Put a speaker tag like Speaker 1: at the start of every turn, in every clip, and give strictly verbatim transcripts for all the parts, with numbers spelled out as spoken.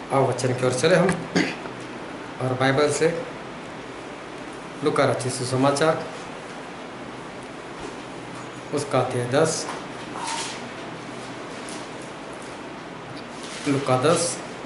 Speaker 1: आओ वचन की ओर चले हम और बाइबल से लूका रचित सुसमाचार उसका अध्याय दस, लूका दस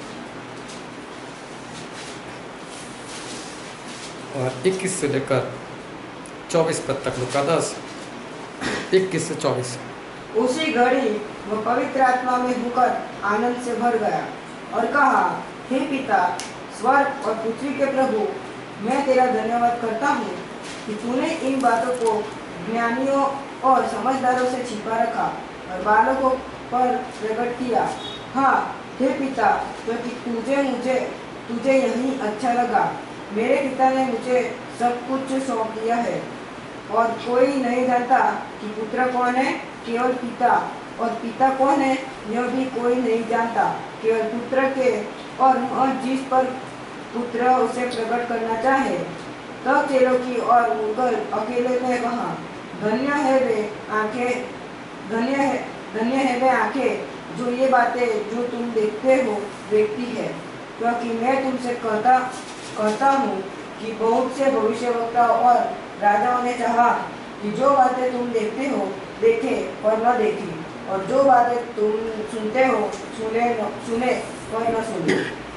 Speaker 1: और इक्कीस से लेकर चौबीस पद तक। लूका दस इक्कीस से चौबीस।
Speaker 2: उसी घड़ी वह पवित्र आत्मा में होकर आनंद से भर गया और कहा, हे पिता, स्वर्ग और पृथ्वी के प्रभु, मैं तेरा धन्यवाद करता हूँ कि तूने इन बातों को ज्ञानियों और समझदारों से छिपा रखा और बालकों पर प्रकट किया। हाँ हे पिता, क्योंकि तुझे मुझे तुझे यही अच्छा लगा। मेरे पिता ने मुझे सब कुछ सौंप दिया है और कोई नहीं जानता कि पुत्र कौन है, केवल पिता, और पिता कौन है यह भी कोई नहीं जानता, केवल पुत्र के और जिस पर पुत्र उसे प्रकट करना चाहे। तब चेलों की ओर मुड़कर अकेले में कहा, धन्य है वे आंखें धन्य है धन्य है वे आंखें जो ये बातें जो तुम देखते हो देखती है, क्योंकि मैं तुमसे कहता कहता हूँ कि बहुत से भविष्यवक्ता और राजाओं ने चाहा कि जो बातें तुम देखते हो देखे और न देखी, और जो बातें तुम सुनते हो सुने न सुने और न सुने।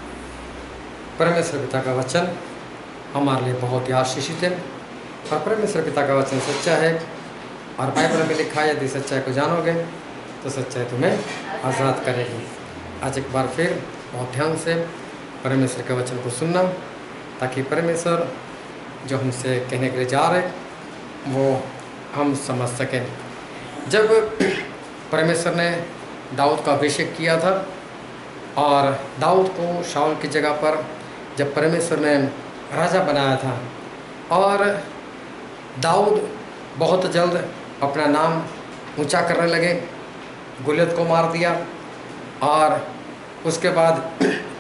Speaker 1: परमेश्वर पिता का वचन हमारे लिए बहुत ही आशीषित है और परमेश्वर पिता का वचन सच्चा है और बाइबल में लिखा है, यदि सच्चाई को जानोगे तो सच्चाई तुम्हें आज़ाद करेगी। आज एक बार फिर बहुत ध्यान से परमेश्वर के वचन को सुनना, ताकि परमेश्वर जो हमसे कहने के लिए जा रहे वो हम समझ सकें। जब परमेश्वर ने दाऊद का अभिषेक किया था और दाऊद को शाऊल की जगह पर जब परमेश्वर ने राजा बनाया था और दाऊद बहुत जल्द अपना नाम ऊंचा करने लगे, गोलियत को मार दिया और उसके बाद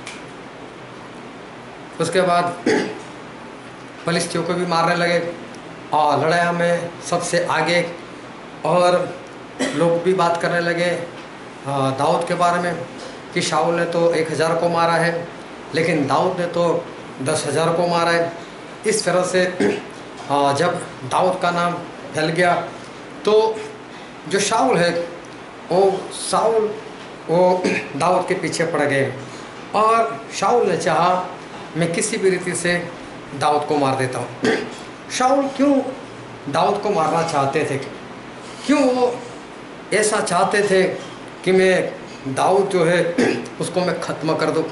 Speaker 1: उसके बाद फलिस्तियों को भी मारने लगे और लड़ाई में सबसे आगे, और लोग भी बात करने लगे दाऊद के बारे में कि शाऊल ने तो एक हज़ार को मारा है लेकिन दाऊद ने तो दस हज़ार को मारा है। इस तरह से जब दाऊद का नाम फैल गया तो जो शाऊल है वो शाऊल वो दाऊद के पीछे पड़ गए और शाऊल ने चाहा मैं किसी भी रीति से दाऊद को मार देता हूँ। शाऊल क्यों दाऊद को मारना चाहते थे? क्यों वो ऐसा चाहते थे कि मैं दाऊद जो है उसको मैं ख़त्म कर दूँ?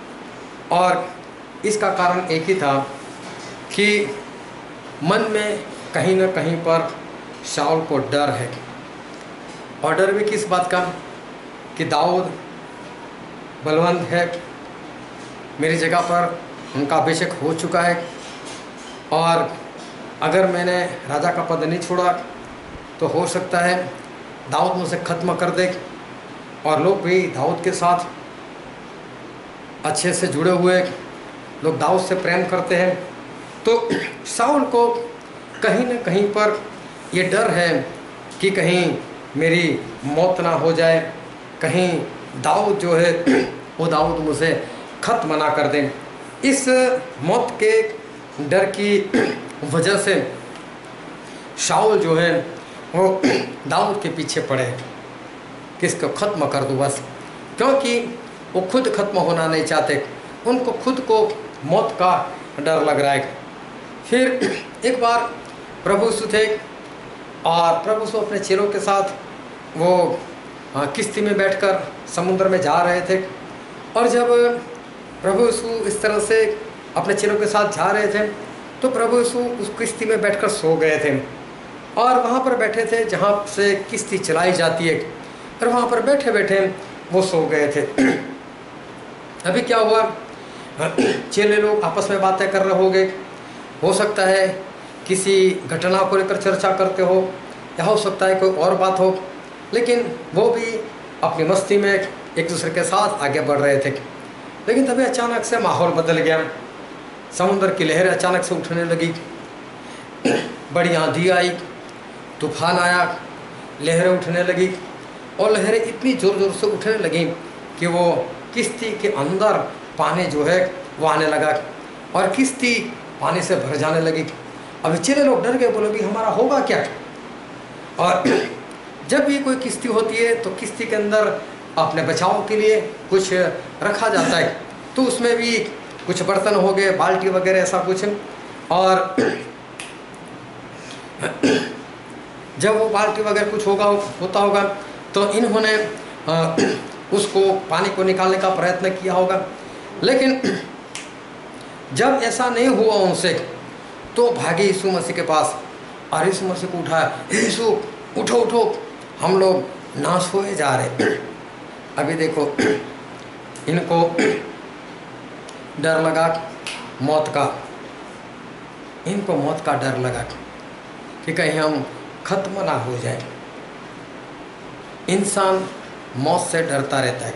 Speaker 1: और इसका कारण एक ही था कि मन में कहीं ना कहीं पर शाऊल को डर है। और डर भी किस बात का? कि दाऊद बलवंत है, मेरी जगह पर उनका अभिषेक हो चुका है और अगर मैंने राजा का पद नहीं छोड़ा तो हो सकता है दाऊद मुझसे ख़त्म कर दे। और लोग भी दाऊद के साथ अच्छे से जुड़े हुए लोग दाऊद से प्रेम करते हैं, तो शाऊल को कहीं न कहीं पर ये डर है कि कहीं मेरी मौत ना हो जाए, कहीं दाऊद जो है वो दाऊद मुझे ख़त्म ना कर दें। इस मौत के डर की वजह से शाऊल जो है वो दाऊद के पीछे पड़े कि इसको ख़त्म कर दूँ बस, क्योंकि वो खुद ख़त्म होना नहीं चाहते, उनको खुद को मौत का डर लग रहा है। फिर एक बार प्रभु यीशु थे और प्रभु यीशु अपने चेलों के साथ वो किश्ती में बैठकर समुद्र में जा रहे थे और जब प्रभु यीशु इस तरह से अपने चेलों के साथ जा रहे थे तो प्रभु यीशु उस किश्ती में बैठकर सो गए थे और वहाँ पर बैठे थे जहाँ से किश्ती चलाई जाती है, और वहाँ पर बैठे बैठे वो सो गए थे। अभी क्या हुआ, चेले लोग आपस में बातें कर रहे होंगे, हो सकता है किसी घटना को लेकर चर्चा करते हो या हो सकता है कोई और बात हो, लेकिन वो भी अपनी मस्ती में एक दूसरे के साथ आगे बढ़ रहे थे। लेकिन तभी अचानक से माहौल बदल गया, समुद्र की लहरें अचानक से उठने लगी, बड़ी आंधी आई, तूफान आया, लहरें उठने लगी और लहरें इतनी ज़ोर ज़ोर से उठने लगीं कि वो किश्ती के अंदर पानी जो है वो आने लगा और किश्ती पानी से भर जाने लगी। अभी चेले लोग डर गए, बोले भी हमारा होगा क्या। और जब भी कोई किश्ती होती है तो किश्ती के अंदर अपने बचाव के लिए कुछ रखा जाता है, तो उसमें भी कुछ बर्तन हो गए, बाल्टी वगैरह ऐसा कुछ। और जब वो बाल्टी वगैरह कुछ होगा होता होगा तो इन्होंने उसको पानी को निकालने का प्रयत्न किया होगा, लेकिन जब ऐसा नहीं हुआ उनसे तो भागे यीशु मसीह के पास और यीशु मसीह को उठाया, यीशु उठो उठो, हम लोग नाश हुए जा रहे। अभी देखो इनको डर लगा मौत का, इनको मौत का डर लगा कि कहीं हम खत्म ना हो जाए। इंसान मौत से डरता रहता है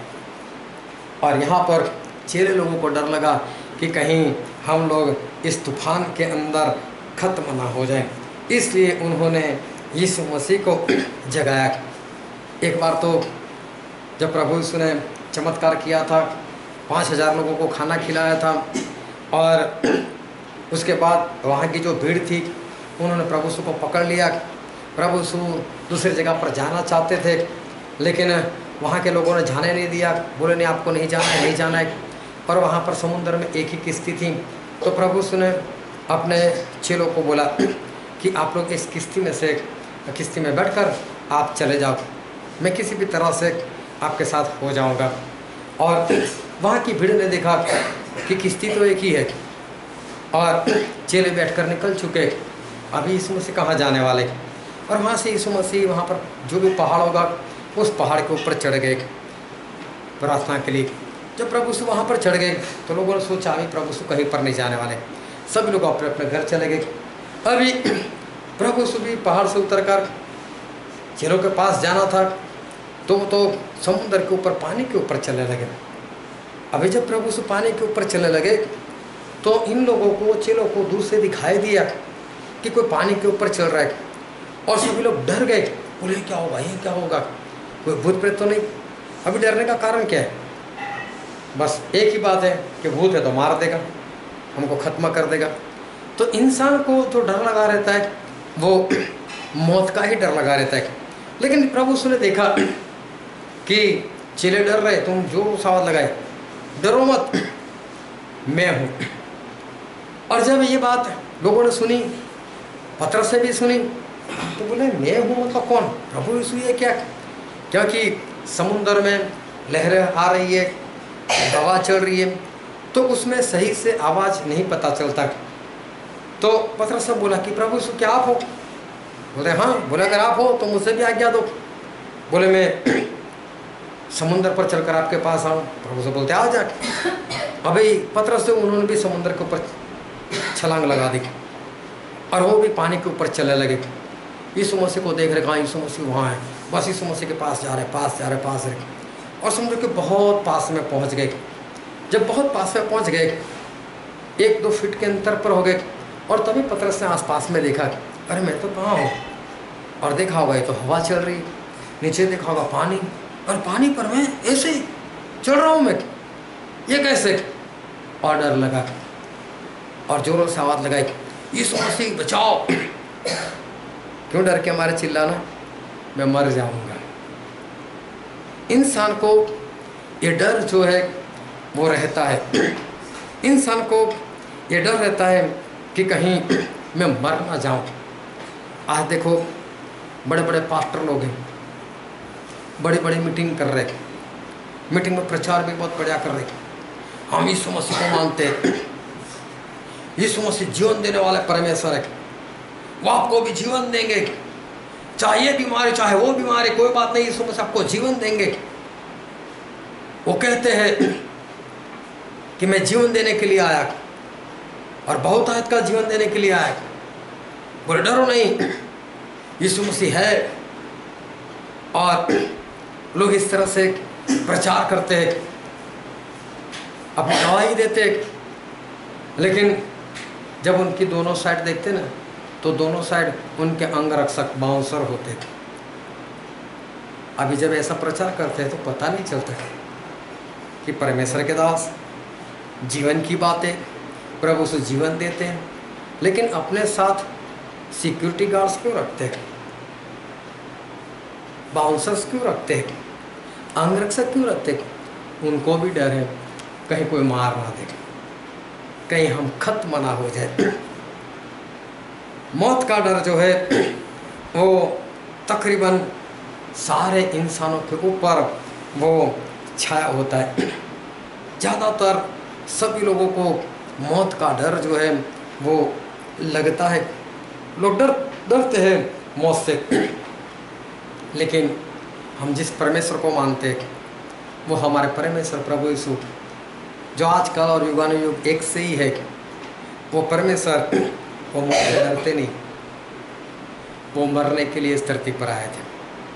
Speaker 1: और यहाँ पर चेले लोगों को डर लगा कि कहीं हम लोग इस तूफान के अंदर खत्म ना हो जाए, इसलिए उन्होंने यीशु मसीह को जगाया। एक बार तो जब प्रभु यीशु ने चमत्कार किया था, पाँच हजार लोगों को खाना खिलाया था और उसके बाद वहाँ की जो भीड़ थी उन्होंने प्रभु यीशु को पकड़ लिया। प्रभु यीशु दूसरी जगह पर जाना चाहते थे, लेकिन वहाँ के लोगों ने जाने नहीं दिया, बोले नहीं आपको नहीं जाना है, नहीं जाना है। और वहाँ पर समुद्र में एक ही किश्ती थी, तो प्रभु यीशु ने अपने चेलों को बोला कि आप लोग इस किश्ती में से किश्ती में बैठकर आप चले जाओ, मैं किसी भी तरह से आपके साथ हो जाऊंगा। और वहाँ की भीड़ ने देखा कि किश्ती तो एक ही है और चेले बैठकर निकल चुके, अभी यीशु मसीह कहाँ जाने वाले। और वहाँ से यीशु मसीह वहाँ पर जो भी पहाड़ होगा उस पहाड़ के ऊपर चढ़ गए प्रार्थना के लिए। जब प्रभु यीशु वहाँ पर चढ़ गए तो लोगों ने सोचा अभी प्रभु यीशु कहीं पर नहीं जाने वाले, सभी लोग अपने अपने घर चले गए। अभी प्रभु यीशु भी पहाड़ से उतरकर चेलों के पास जाना था, तो तो समुद्र के ऊपर पानी के ऊपर चलने लगे। अभी जब प्रभु यीशु पानी के ऊपर चलने लगे तो इन लोगों को, चेलों को दूर से दिखाई दिया कि कोई पानी के ऊपर चल रहा है और सभी लोग डर गए, बोले क्या होगा, ये क्या होगा, कोई भूत प्रेत तो नहीं। अभी डरने का कारण क्या है, बस एक ही बात है कि भूत है तो मार देगा, हमको खत्म कर देगा। तो इंसान को जो डर लगा रहता है वो मौत का ही डर लगा रहता है। लेकिन प्रभु यीशु ने देखा कि चेले डर रहे, तुम जो सावध लगाए, डरो मत, मैं हूँ। और जब ये बात लोगों ने सुनी, पतरस से भी सुनी, तो बोले मैं हूँ मतलब कौन, प्रभु यीशु है क्या। क्योंकि समुद्र में लहरें आ रही है, हवा चल रही है, तो उसमें सही से आवाज़ नहीं पता चलता। तो पतरस से बोला कि प्रभु यीशु क्या आप हो। बोले हाँ। बोले अगर आप हो तो मुझसे भी आज्ञा दो। बोले मैं समुद्र पर चलकर आपके पास आऊँ। प्रभु से बोलते आ जा। अभी पतरस से उन्होंने भी समुद्र के ऊपर छलांग लगा दी और वो भी पानी के ऊपर चलने लगे। यीशु मसीह को देख रहे, कहाँ यीशु मसीह वहाँ है, बस यीशु मसीह के पास जा रहे, पास जा रहे, पास रहे, और समुद्र के बहुत पास में पहुँच गए। जब बहुत पास में पहुँच गए, एक दो फीट के अंतर पर हो गए, और तभी पतरस ने आसपास में देखा, अरे मैं तो कहाँ हूँ। और देखा होगा ये तो हवा चल रही, नीचे देखा होगा पानी, और पानी पर मैं ऐसे चल रहा हूँ, मैं ये कैसे। और डर लगा और जोरों से आवाज़ लगाई, यीशु मसीह बचाओ। क्यों डर के हमारे चिल्लाना, मैं मर जाऊंगा। इंसान को ये डर जो है वो रहता है, इंसान को ये डर रहता है कि कहीं मैं मर ना जाऊं। आज देखो बड़े बड़े पास्टर लोग हैं, बड़ी बड़ी मीटिंग कर रहे, मीटिंग में प्रचार भी बहुत बढ़िया कर रहे, हम यीशु मसीह को मानते हैं, यीशु मसीह जीवन देने वाले परमेश्वर है, वो आपको भी जीवन देंगे, चाहे ये बीमारी चाहे वो बीमारी, कोई बात नहीं, यीशु मसीह आपको जीवन देंगे। वो कहते हैं कि मैं जीवन देने के लिए आया और बहुत हद का जीवन देने के लिए आया। बोले डरो नहीं, यीशु मसीह है। और लोग इस तरह से प्रचार करते हैं, अपनी गवाही देते, लेकिन जब उनकी दोनों साइड देखते ना तो दोनों साइड उनके अंगरक्षक बाउंसर होते थे। अभी जब ऐसा प्रचार करते हैं तो पता नहीं चलता कि परमेश्वर के दास जीवन की बातें, प्रभु से जीवन देते हैं, लेकिन अपने साथ सिक्योरिटी गार्ड्स क्यों रखते हैं, बाउंसर्स क्यों रखते हैं, अंगरक्षक क्यों रखते हैं? उनको भी डर है कहीं कोई मार ना दे, कहीं हम खत्म ना हो जाए। मौत का डर जो है वो तकरीबन सारे इंसानों के ऊपर वो छाया होता है। ज़्यादातर सभी लोगों को मौत का डर जो है वो लगता है, लोग डर डरते हैं मौत से। लेकिन हम जिस परमेश्वर को मानते हैं वो हमारे परमेश्वर प्रभु यीशु, जो आजकल और युगानुयुग एक से ही है, वो परमेश्वर वो मौत से डरते नहीं, वो मरने के लिए इस धरती पर आए थे।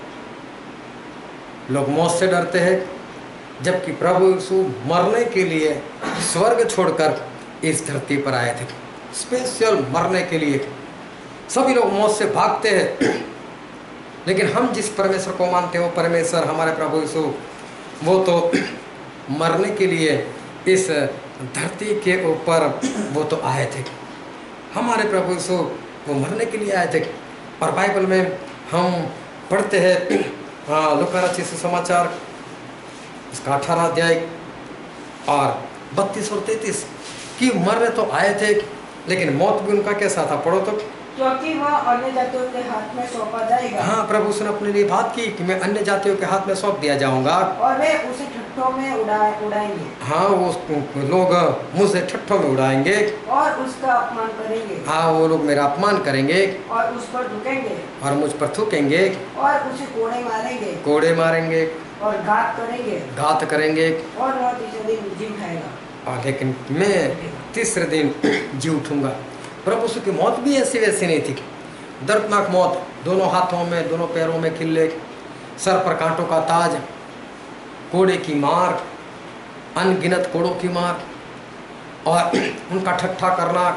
Speaker 1: लोग मौत से डरते हैं, जबकि प्रभु यीशु मरने के लिए स्वर्ग छोड़कर इस धरती पर आए थे, स्पेशल मरने के लिए। सभी लोग मौत से भागते हैं, लेकिन हम जिस परमेश्वर को मानते हैं वो परमेश्वर हमारे प्रभु यीशु, वो तो मरने के लिए इस धरती के ऊपर वो तो आए थे। हमारे प्रभु यीशु वो मरने के लिए आए थे। और बाइबल में हम पढ़ते हैं, हाँ, लूका रचित सुसमाचार इसका अठारह अध्याय और बत्तीस और तैंतीस कि मरने तो आए थे, लेकिन मौत भी उनका कैसा था, पढ़ो तो।
Speaker 2: क्योंकि वह अन्य जातियों के हाथ में सौंपा जाएगा।
Speaker 1: हाँ, प्रभु उसने अपने लिए बात की कि मैं अन्य जातियों के हाथ में सौंप दिया जाऊंगा,
Speaker 2: और वे उसे ठट्ठों में उड़ा उड़ाएंगे।
Speaker 1: हाँ, वो लोग मुझसे ठट्ठों में उड़ाएंगे
Speaker 2: और उसका अपमान करेंगे।
Speaker 1: हाँ, वो लोग मेरा अपमान करेंगे
Speaker 2: और उस पर थूकेंगे।
Speaker 1: और मुझ पर थूकेंगे
Speaker 2: और उसे कोड़े मारेंगे।
Speaker 1: कोड़े मारेंगे
Speaker 2: और घात करेंगे।
Speaker 1: घात करेंगे।
Speaker 2: और वह तीसरे दिन जी उठाएगा।
Speaker 1: और लेकिन मैं तीसरे दिन जी उठूंगा। प्रभु यीशु की मौत भी ऐसी वैसी नहीं थी, दर्दनाक मौत, दोनों हाथों में दोनों पैरों में खिल्ले, सर पर कांटों का ताज, कोड़े की मार, अनगिनत कोड़ों की मार, और उनका ठट्ठा करना,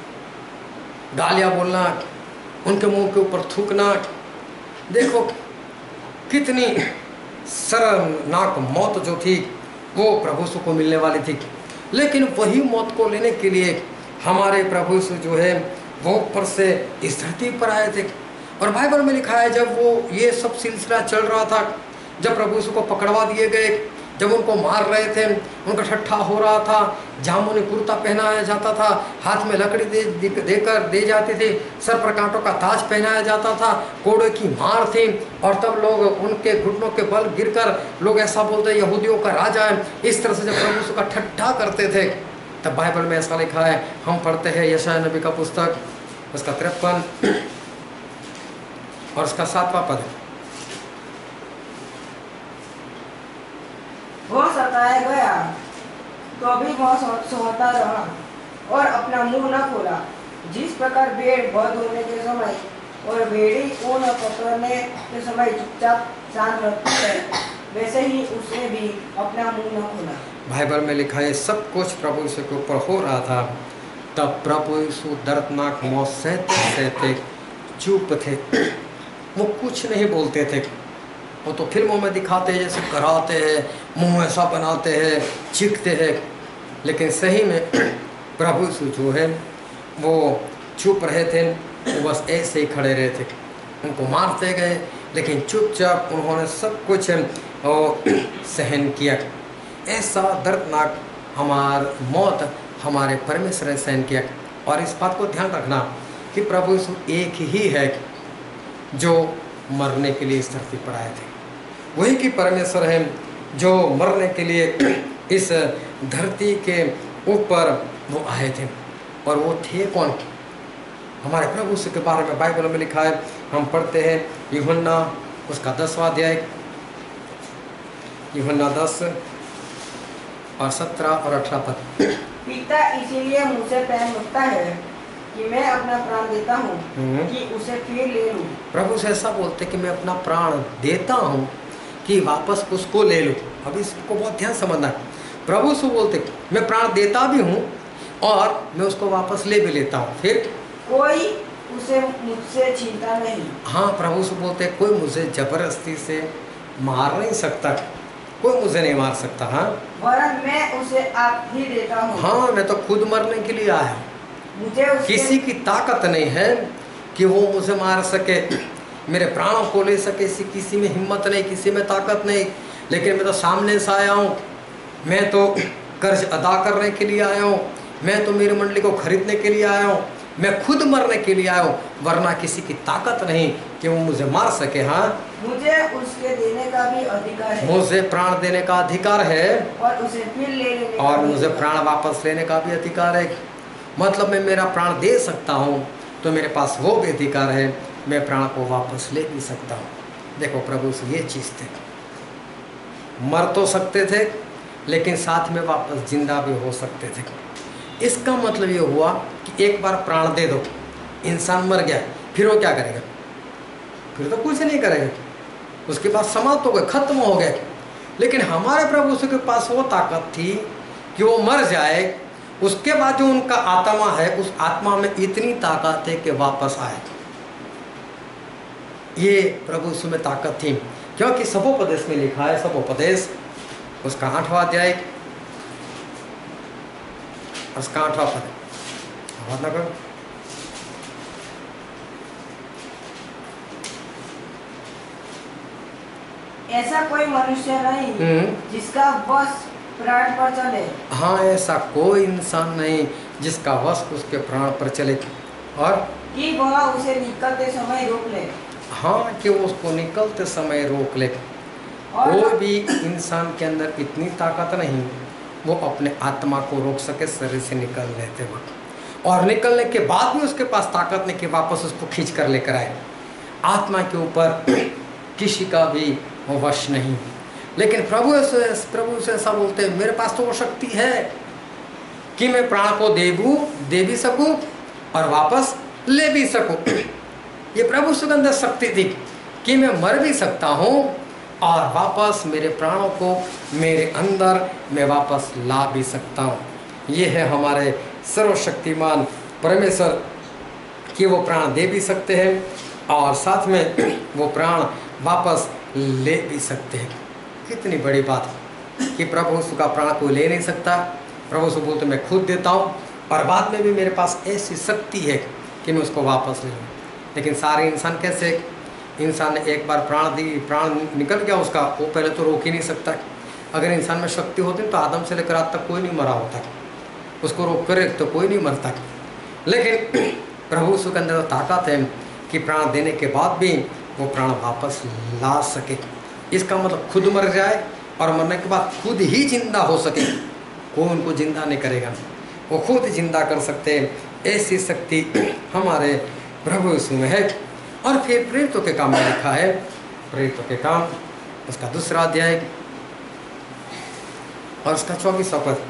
Speaker 1: गालियाँ बोलना, उनके मुंह के ऊपर थूकना। देखो कितनी शर्मनाक मौत जो थी वो प्रभु यीशु को मिलने वाली थी। लेकिन वही मौत को लेने के लिए हमारे प्रभु यीशु जो है वो ऊपर से इस धरती पर आए थे। और बाइबल में लिखा है, जब वो ये सब सिलसिला चल रहा था, जब प्रभु यीशु को पकड़वा दिए गए, जब उनको मार रहे थे, उनका ठट्ठा हो रहा था, जामुनी कुर्ता पहनाया जाता था, हाथ में लकड़ी दे देकर दे जाती थी, सर पर कांटों का ताज पहनाया जाता था, कोड़े की मार थी, और तब लोग उनके घुटनों के बल गिरकर लोग ऐसा बोलते यहूदियों का राजा है, इस तरह से जब प्रभु यीशु का ठट्ठा करते थे, तब बाइबल में ऐसा लिखा है, हम पढ़ते हैं यशायाह नबी का पुस्तक उसका तिरपन और उसका सातवां पद।
Speaker 2: वह सताया गया तो भी वह सहता रहा और अपना मुंह न खोला। जिस प्रकार भेड़ वध होने के समय और भेड़ी ऊन पकड़ने के समय चुपचाप शांत रहती है, वैसे ही उसने भी अपना मुंह न खोला।
Speaker 1: बाइबल में लिखा है सब कुछ प्रभु यीशु के ऊपर हो रहा था, तब प्रभु यीशु दर्दनाक मौत सहते सहते चुप थे, वो कुछ नहीं बोलते थे। वो तो फिल्मों में दिखाते हैं जैसे कराते हैं, मुंह ऐसा बनाते हैं, चीखते हैं, लेकिन सही में प्रभु यीशु जो है वो चुप रहे थे, वो बस ऐसे ही खड़े रहे थे। उनको मारते गए लेकिन चुपचाप उन्होंने सब कुछ सहन किया। ऐसा दर्दनाक हमार मौत हमारे परमेश्वर ने सहन किया। और इस बात को ध्यान रखना कि प्रभु यीशु एक ही है जो मरने के लिए इस धरती पर आए थे, वही की परमेश्वर है जो मरने के लिए इस धरती के ऊपर वो आए थे। और वो थे कौन? हमारे प्रभु यीशु के बारे में बाइबल में लिखा है, हम पढ़ते हैं यूहन्ना उसका दसवां अध्याय, यूहन्ना दस और सत्रह और अठारह पद।
Speaker 2: पिता इसीलिए मुझसे प्रेम रखता है कि मैं अपना प्राण देता हूँ कि उसे फिर ले लूँ।
Speaker 1: प्रभु से ऐसा बोलते कि मैं अपना प्राण देता हूँ कि वापस उसको ले लूँ। अभी इसको बहुत ध्यान समझना है। प्रभु से बोलते मैं प्राण देता भी हूँ और मैं उसको वापस ले भी लेता हूँ, फिर
Speaker 2: कोई उसे मुझसे छीनता नहीं।
Speaker 1: हाँ, प्रभु से बोलते कोई मुझे जबरदस्ती से मार नहीं सकता, कोई मुझे नहीं मार सकता। हाँ
Speaker 2: वरन मैं उसे आप ही देता हूँ।
Speaker 1: हाँ, मैं तो खुद मरने के लिए आया।
Speaker 2: मुझे उसके
Speaker 1: किसी की ताकत नहीं है कि वो मुझे मार सके, मेरे प्राणों को ले सके। किसी किसी में हिम्मत नहीं, किसी में ताकत नहीं। लेकिन मैं तो सामने से आया हूँ, मैं तो कर्ज अदा करने के लिए आया हूँ, मैं तो मेरी मंडली को खरीदने के लिए आया हूँ, मैं खुद मरने के लिए आया हूँ, वरना किसी की ताकत नहीं कि वो मुझे मार सके। हाँ
Speaker 2: मुझे उसके देने का भी अधिकार है,
Speaker 1: मुझे प्राण देने का अधिकार है
Speaker 2: और उसे फिर ले लेने का
Speaker 1: और
Speaker 2: भी
Speaker 1: मुझे
Speaker 2: अधिकार
Speaker 1: प्राण वापस लेने का भी अधिकार है। मतलब मैं मेरा प्राण दे सकता हूँ तो मेरे पास वो भी अधिकार है, मैं प्राण को वापस ले भी सकता हूँ। देखो प्रभु से ये चीज़ थे, मर तो सकते थे लेकिन साथ में वापस जिंदा भी हो सकते थे। इसका मतलब ये हुआ कि एक बार प्राण दे दो, इंसान मर गया, फिर वो क्या करेगा? फिर तो कुछ नहीं करेगा, उसके बाद समाप्त हो गए, खत्म हो गए। लेकिन हमारे प्रभु के पास वो ताकत थी कि वो मर जाए, उसके बाद जो उनका आत्मा है, उस आत्मा में इतनी ताकत है कि वापस आए। ये प्रभु यीशु में ताकत थी, क्योंकि सबोपदेश में लिखा है, सबोपदेश उसका आठवां अध्याय, उसका आठवां पद, आवाज ना करो।
Speaker 2: ऐसा कोई मनुष्य नहीं जिसका वश प्राण पर चले।
Speaker 1: हाँ, ऐसा कोई इंसान नहीं जिसका वश उसके प्राण पर चले, और
Speaker 2: कि वह उसे निकलते समय रोक ले।
Speaker 1: हाँ, कि वो उसको निकलते समय रोक ले।
Speaker 2: और
Speaker 1: कोई भी इंसान के अंदर इतनी ताकत नहीं वो अपने आत्मा को रोक सके शरीर से निकल लेते वक्त, और निकलने के बाद भी उसके पास ताकत नहीं कि वापस उसको खींच कर लेकर आए। आत्मा के ऊपर किसी का भी वश नहीं। लेकिन प्रभु से प्रभु से ऐसा बोलते हैं, मेरे पास तो वो शक्ति है कि मैं प्राण को देबू दे भी सकूं और वापस ले भी सकूं। ये प्रभु के अंदर शक्ति थी कि मैं मर भी सकता हूँ और वापस मेरे प्राणों को मेरे अंदर मैं वापस ला भी सकता हूँ। ये है हमारे सर्वशक्तिमान परमेश्वर कि वो प्राण दे भी सकते हैं और साथ में वो प्राण वापस ले भी सकते हैं। कितनी बड़ी बात कि प्रभु उसका प्राण कोई ले नहीं सकता। प्रभु से बोलते मैं खुद देता हूँ, और बाद में भी मेरे पास ऐसी शक्ति है कि मैं उसको वापस ले लूँ। लेकिन सारे इंसान कैसे? इंसान ने एक बार प्राण दी, प्राण निकल गया उसका, वो पहले तो रोक ही नहीं सकता। अगर इंसान में शक्ति होती तो आदम से लेकर आज तक कोई नहीं मरा होता, उसको रोक कर तो कोई नहीं मरता। लेकिन प्रभु उसके अंदर ताकत है कि प्राण देने के बाद भी वो प्राण वापस ला सके। इसका मतलब खुद मर जाए और मरने के बाद खुद ही जिंदा हो सके, कोई उनको जिंदा नहीं करेगा, वो खुद जिंदा कर सकते हैं। ऐसी शक्ति हमारे प्रभु यीशु में है। और फिर प्रेरितों के काम में लिखा है, प्रेरितों के काम उसका दूसरा अध्याय और उसका चौबीसवां पद,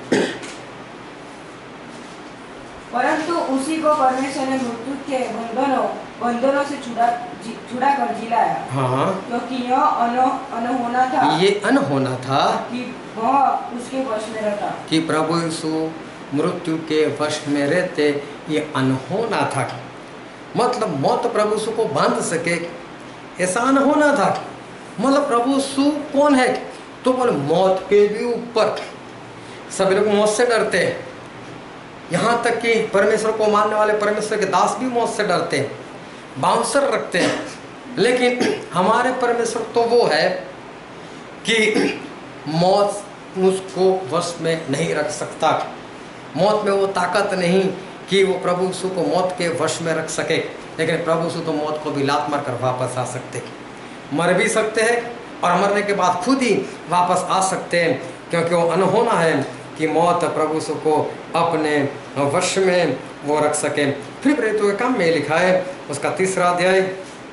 Speaker 1: परंतु
Speaker 2: उसी को परमेश्वर ने मृत्यु के बंधनों बंधनों से छुड़ा छुड़ा कर जिलाया।
Speaker 1: हाँ,
Speaker 2: क्योंकि यह अनो अनहोना था,
Speaker 1: ये अनहोना था
Speaker 2: कि वह उसके वश में रहता,
Speaker 1: कि प्रभु यीशु मृत्यु के वश में रहते, ये अनहोना था। मतलब मौत प्रभु यीशु को बांध सके ऐसा अनहोना था। मतलब प्रभु यीशु कौन है? तो बोले मौत के भी ऊपर। सभी लोग मौत से डरते हैं, यहाँ तक कि परमेश्वर को मानने वाले परमेश्वर के दास भी मौत से डरते हैं, बाउंसर रखते हैं। लेकिन हमारे परमेश्वर तो वो है कि मौत उसको वश में नहीं रख सकता। मौत में वो ताकत नहीं कि वो प्रभु यीशु को मौत के वश में रख सके। लेकिन प्रभु यीशु तो मौत को भी लात मार कर वापस आ सकते, मर भी सकते हैं और मरने के बाद खुद ही वापस आ सकते हैं, क्योंकि वो अनहोना है कि मौत प्रभु यीशु को अपने वश में वो रख सके। फिर प्रेरितों के काम में लिखा है उसका तीसरा अध्याय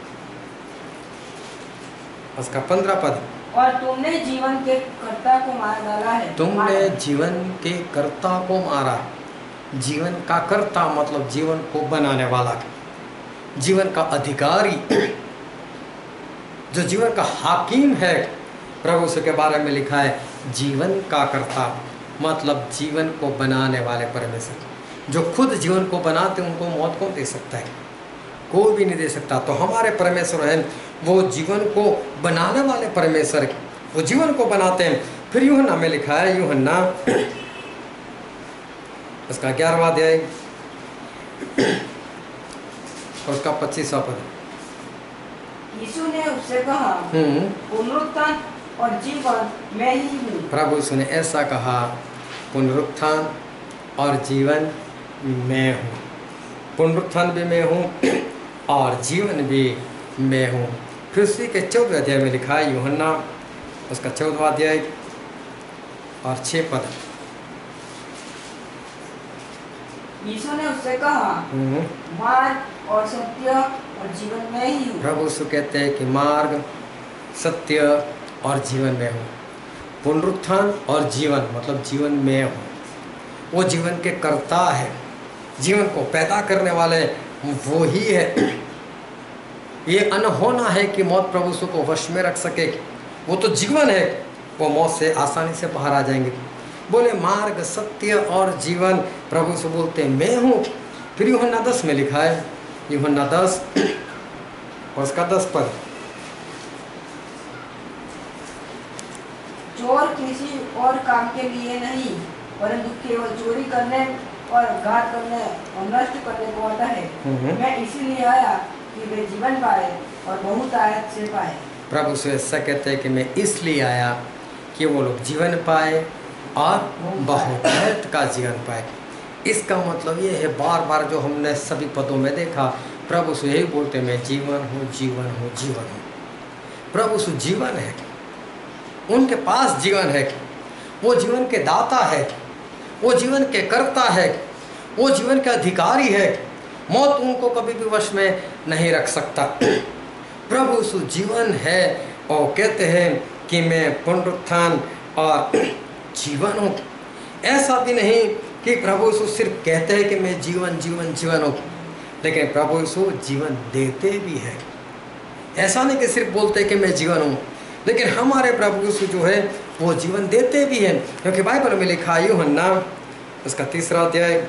Speaker 1: उसका पंद्रह पद,
Speaker 2: और तुमने जीवन के कर्ता को मार डाला है।
Speaker 1: तुमने जीवन के कर्ता को मारा। जीवन का कर्ता मतलब जीवन को बनाने वाला, जीवन का अधिकारी, जो जीवन का हाकिम है। प्रभु से के बारे में लिखा है जीवन का कर्ता मतलब जीवन को बनाने वाले परमेश्वर। जो खुद जीवन को बनाते उनको मौत कौन दे सकता है? कोई भी नहीं दे सकता। तो हमारे परमेश्वर हैं वो जीवन को बनाने वाले परमेश्वर, वो जीवन को बनाते हैं। फिर यूहन्ना में लिखा है, यूहन्ना उसका ग्यारहवां अध्याय और उसका पच्चीसवां पद।
Speaker 2: यीशु ने उससे कहा,
Speaker 1: हम्म
Speaker 2: पुनरुत्थान और जीवन मैं ही हूँ।
Speaker 1: प्रभु यीशु ने ऐसा कहा, पुनरुत्थान और जीवन मैं हूँ। पुनरुत्थान भी मैं हूँ और जीवन भी मैं हूँ। फिर उसी के चौदहवें अध्याय में लिखा है, यूहन्ना उसका चौदहवां अध्याय और छः पद।
Speaker 2: यीशु ने उससे कहा,
Speaker 1: हम्म
Speaker 2: मार्ग और सत्य और जीवन मैं ही हूँ।
Speaker 1: प्रभु यीशु कहते हैं कि मार्ग, सत्य और जीवन में हूँ। पुनरुत्थान और जीवन मतलब जीवन में हूँ। वो जीवन के कर्ता है, जीवन को पैदा करने वाले वो ही है। ये अनहोना है कि मौत प्रभु यीशु को वश में रख सके। वो तो जीवन है, वो मौत से आसानी से बाहर आ जाएंगे। बोले मार्ग, सत्य और जीवन, प्रभु यीशु बोलते हैं मैं हूँ। फिर यूहन्ना दस में लिखा है, यूहन्ना दस और उसका दस पद।
Speaker 2: चोर किसी और काम के लिए नहीं, परंतु केवल चोरी करने और घात करने और नष्ट करने को आता है।
Speaker 1: हम्म।
Speaker 2: मैं इसीलिए आया कि वे जीवन पाए और बहुत आयत से पाए।
Speaker 1: प्रभु से ऐसा कहते हैं कि मैं इसलिए आया कि वो लोग जीवन पाए और बहुतायत का जीवन पाए। इसका मतलब ये है, बार बार जो हमने सभी पदों में देखा, प्रभु से यही बोलते मैं जीवन हूँ, जीवन हूँ, जीवन हूँ। प्रभु से जीवन है, उनके पास जीवन है, वो जीवन के दाता है, वो जीवन के कर्ता है, वो जीवन के अधिकारी है। मौत उनको कभी भी वश में नहीं रख सकता। प्रभु यीशु जीवन है और कहते हैं कि मैं पुनरुत्थान और जीवन हूँ। ऐसा भी नहीं कि प्रभु यीशु सिर्फ कहते हैं कि मैं जीवन जीवन जीवन हूँ, लेकिन प्रभु यीशु जीवन देते भी है। ऐसा नहीं कि सिर्फ बोलते हैं कि मैं जीवन हूँ, लेकिन हमारे प्रभु यीशु जो है वो जीवन देते भी हैं। क्योंकि बाइबल में लिखा है, यूहन्ना उसका तीसरा अध्याय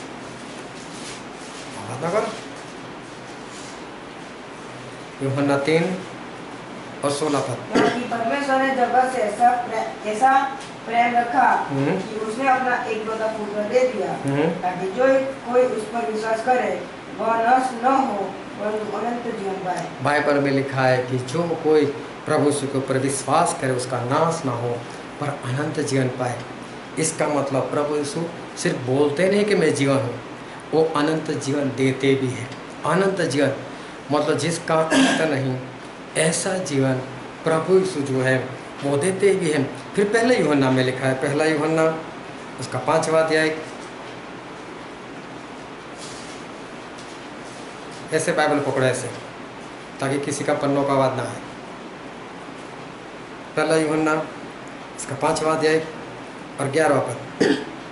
Speaker 1: यूहन्ना तीन और सोलह पद।
Speaker 2: क्योंकि परमेश्वर ने जगत से ऐसा प्रे- ऐसा प्रेम रखा
Speaker 1: हम्म।
Speaker 2: कि उसने अपना एक बेटा पुत्र दे दिया,
Speaker 1: हम्म।
Speaker 2: ताकि जो कोई उस पर विश्वास करे वह नष्ट न हो परंतु अनंत जीवन पाए।
Speaker 1: बाइबल में लिखा है कि जो कोई प्रभु यीशु के ऊपर विश्वास करे उसका नाश ना हो पर अनंत जीवन पाए। इसका मतलब प्रभु यीशु सिर्फ बोलते नहीं कि मैं जीवन हूँ, वो अनंत जीवन देते भी है। अनंत जीवन मतलब जिसका अंत नहीं, ऐसा जीवन प्रभु यीशु जो है वो देते भी हैं। फिर पहले यूहन्ना में लिखा है, पहला यूहन्ना उसका पांचवा अध्याय। ऐसे बाइबल पकड़ो ऐसे, ताकि किसी का पन्नों का आवाज ना आए। पहला यूहन्ना इसका पांचवा अध्याय और ग्यारहवा पद।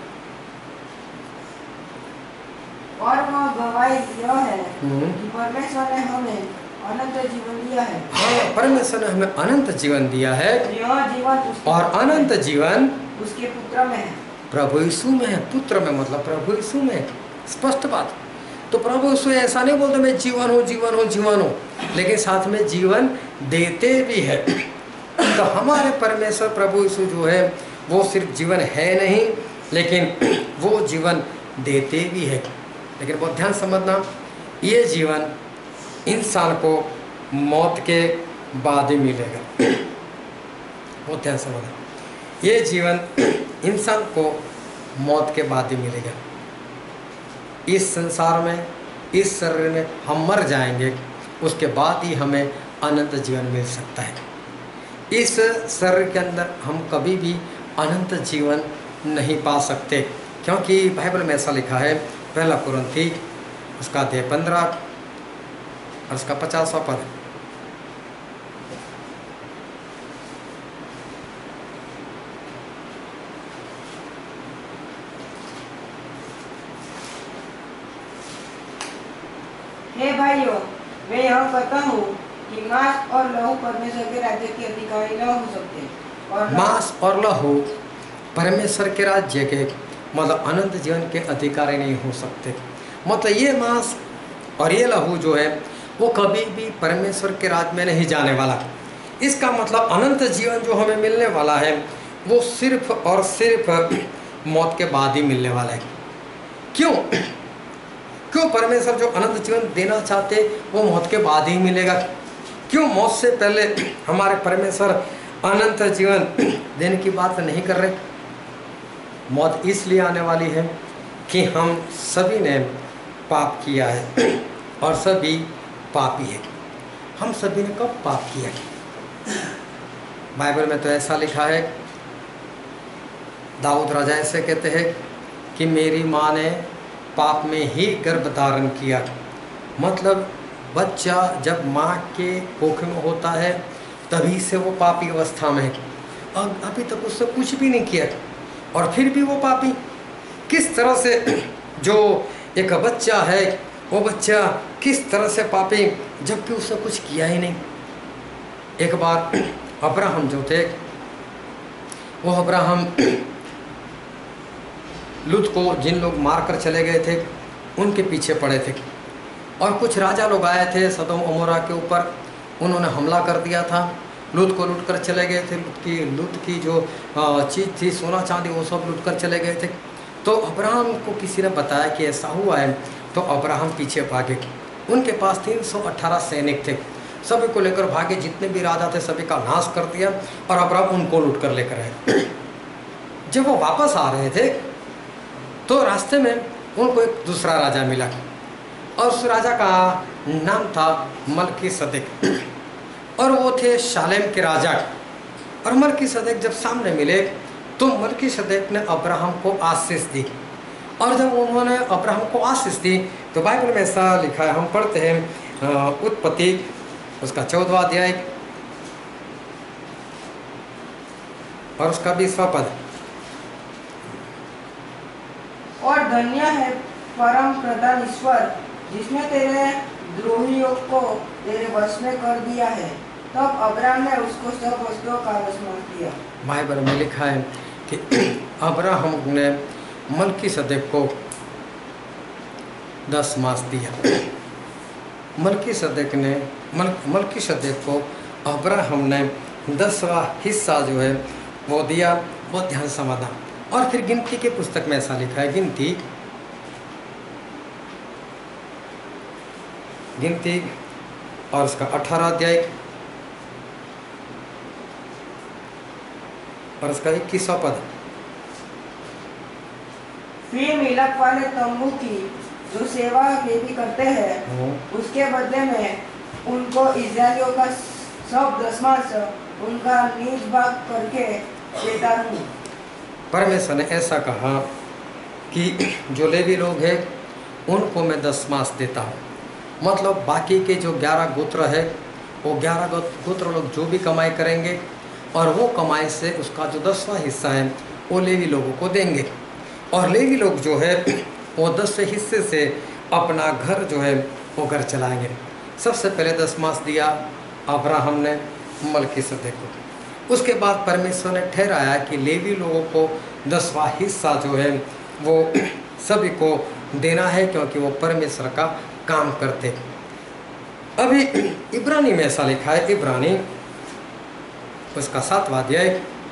Speaker 2: और वह गवाही यह है
Speaker 1: हम्म।
Speaker 2: कि परमेश्वर ने हमें अनंत जीवन दिया है।
Speaker 1: हाँ, परमेश्वर ने हमें अनंत जीवन दिया है
Speaker 2: यह जीवन उसके
Speaker 1: और अनंत जीवन
Speaker 2: उसके पुत्र में है।
Speaker 1: प्रभु यीशु में है। पुत्र में मतलब प्रभु यीशु में, स्पष्ट बात। तो प्रभु यीशु ऐसा नहीं बोलते मैं जीवन हूँ जीवन हूँ जीवन हूँ, लेकिन साथ में जीवन देते भी है। तो हमारे परमेश्वर प्रभु यीशु जो है वो सिर्फ जीवन है नहीं, लेकिन वो जीवन देते भी है। लेकिन बहुत ध्यान समझना, ये जीवन इंसान को मौत के बाद ही मिलेगा। बहुत ध्यान समझना, ये जीवन इंसान को मौत के बाद ही मिलेगा। इस संसार में, इस शरीर में हम मर जाएंगे, उसके बाद ही हमें अनंत जीवन मिल सकता है। इस शरीर के अंदर हम कभी भी अनंत जीवन नहीं पा सकते, क्योंकि बाइबल में ऐसा लिखा है, पहला कुरिन्थी उसका अध्याय पंद्रह और उसका पचासवां पद।
Speaker 2: हे भाइयों, मैं यह कहता हूँ कि मांस और लहू परमेश्वर के राज्य के अधिकारी न हो सकते, और
Speaker 1: मांस और लहू परमेश्वर के राज्य के मतलब अनंत जीवन के अधिकारी नहीं हो सकते। मतलब ये मांस और ये लहू जो है वो कभी भी परमेश्वर के राज्य में नहीं जाने वाला। इसका मतलब अनंत जीवन जो हमें मिलने वाला है वो सिर्फ और सिर्फ मौत के बाद ही मिलने वाला है। क्यों क्यों परमेश्वर जो अनंत जीवन देना चाहते वो मौत के बाद ही मिलेगा? क्यों मौत से पहले हमारे परमेश्वर अनंत जीवन देने की बात नहीं कर रहे? मौत इसलिए आने वाली है कि हम सभी ने पाप किया है और सभी पापी है। हम सभी ने कब पाप किया है? बाइबल में तो ऐसा लिखा है, दाऊद राजा ऐसे कहते हैं कि मेरी माँ ने पाप में ही गर्भ धारण किया। मतलब बच्चा जब माँ के कोख में होता है तभी से वो पापी अवस्था में है, अब अभी तक उससे कुछ भी नहीं किया और फिर भी वो पापी। किस तरह से जो एक बच्चा है वो बच्चा किस तरह से पापी जबकि उसने कुछ किया ही नहीं। एक बार अब्राहम जो थे वो अब्राहम लूत को जिन लोग मार कर चले गए थे उनके पीछे पड़े थे और कुछ राजा लोग आए थे सदोम अमोरा के ऊपर, उन्होंने हमला कर दिया था, लूत को लूट कर चले गए थे। लूत की लूत की जो चीज़ थी सोना चांदी वो सब लूट कर चले गए थे। तो अब्राहम को किसी ने बताया कि ऐसा हुआ है, तो अब्राहम पीछे भागे। उनके पास तीन सौ अट्ठारह सैनिक थे, सभी को लेकर भागे, जितने भी राजा थे सभी का नाश कर दिया और अब्राहम उनको लूट कर लेकर आए। जब वो वापस आ रहे थे तो रास्ते में उनको एक दूसरा राजा मिला और उस राजा का नाम था मलकीसदेक और वो थे शालेम के राजा। और मलकीसदेक जब सामने मिले तो मलकीसदेक ने अब्राहम को आशीष दी और जब उन्होंने अब्राहम को आशीष दी तो बाइबल में ऐसा लिखा है, हम पढ़ते हैं उत्पत्ति उसका चौदहवां अध्याय और उसका बीसवां पद।
Speaker 2: और धन्य है परम प्रधान ईश्वर जिसने तेरे द्रोहियों को तेरे वश में कर दिया है। तब अब्राहम ने उसको सब वस्तुओं का वश में किया। बाइबल
Speaker 1: में लिखा है कि अब्राहम ने मलकीसदेक को दस मास दिया। मलकीसदेक ने मल मलकीसदेक को अब्राहम ने दसवां हिस्सा जो है वो दिया। बहुत ध्यान समझना। और फिर गिनती के पुस्तक में ऐसा लिखा है, गिनती गिनती और उसका अठारह अध्याय और उसका इक्कीसवां पद।
Speaker 2: फिर मिलाप वाले तंबू की जो सेवा लेवी करते हैं उसके बदले में उनको इस्राएलियों का सब दसमांश उनका निज भाग करके देता हूँ।
Speaker 1: परमेश्वर ने ऐसा कहा कि जो लेवी लोग हैं उनको मैं दसमांश देता हूँ। मतलब बाकी के जो ग्यारह गोत्र है वो ग्यारह गोत्र लोग जो भी कमाई करेंगे और वो कमाई से उसका जो दसवां हिस्सा है वो लेवी लोगों को देंगे और लेवी लोग जो है वो दसवें हिस्से से अपना घर जो है वो घर चलाएंगे। सबसे पहले दसमांश दिया अब्राहम ने मलकीसदेक को। उसके बाद परमेश्वर ने ठहराया कि लेवी लोगों को दसवां हिस्सा जो है वो सभी को देना है क्योंकि वो परमेश्वर का काम करते। अभी इब्रानी में ऐसा लिखा है, इब्रानी उसका सातवां अध्याय,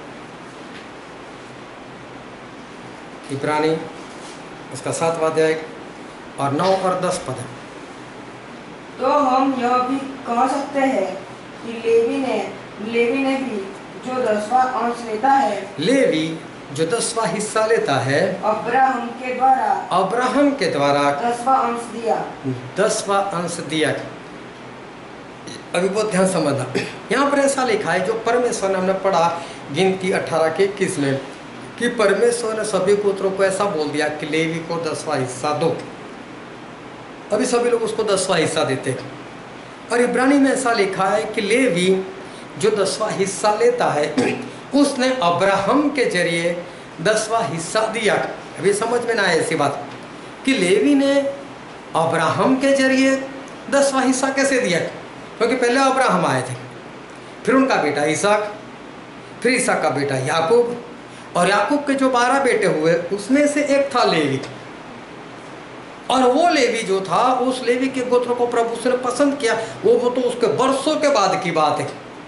Speaker 1: इब्रानी उसका सातवां अध्याय और नौ और दस पद।
Speaker 2: तो हम यह भी कह सकते हैं कि लेवी ने लेवी ने भी जो दसवां अंश लेता है
Speaker 1: लेवी जो दसवां हिस्सा लेता है
Speaker 2: अब्राहम के द्वारा
Speaker 1: अब्राहम के द्वारा
Speaker 2: दसवां अंश दिया
Speaker 1: दसवां अंश दिया। अभी बहुत ध्यान समझना, यहाँ पर ऐसा लिखा है जो परमेश्वर ने हमने पढ़ा गिनती अठारह के इक्कीस में कि परमेश्वर ने सभी पुत्रों को ऐसा बोल दिया कि लेवी को दसवां हिस्सा दो। अभी सभी लोग उसको दसवां हिस्सा देते। और इब्रानी में ऐसा लिखा है कि लेवी जो दसवां हिस्सा लेता है उसने अब्राहम के जरिए दसवां हिस्सा दिया। अभी समझ में ना आए ऐसी बात कि लेवी ने अब्राहम के जरिए दसवां हिस्सा कैसे दिया, क्योंकि पहले अब्राहम आए थे, फिर उनका बेटा इसहाक, फिर इसहाक का बेटा याकूब और याकूब के जो बारह बेटे हुए उसमें से एक था लेवी। और वो लेवी जो था उस लेवी के गोत्र को प्रभु ने पसंद किया। वो वो तो उसके वर्षों के बाद की बात है,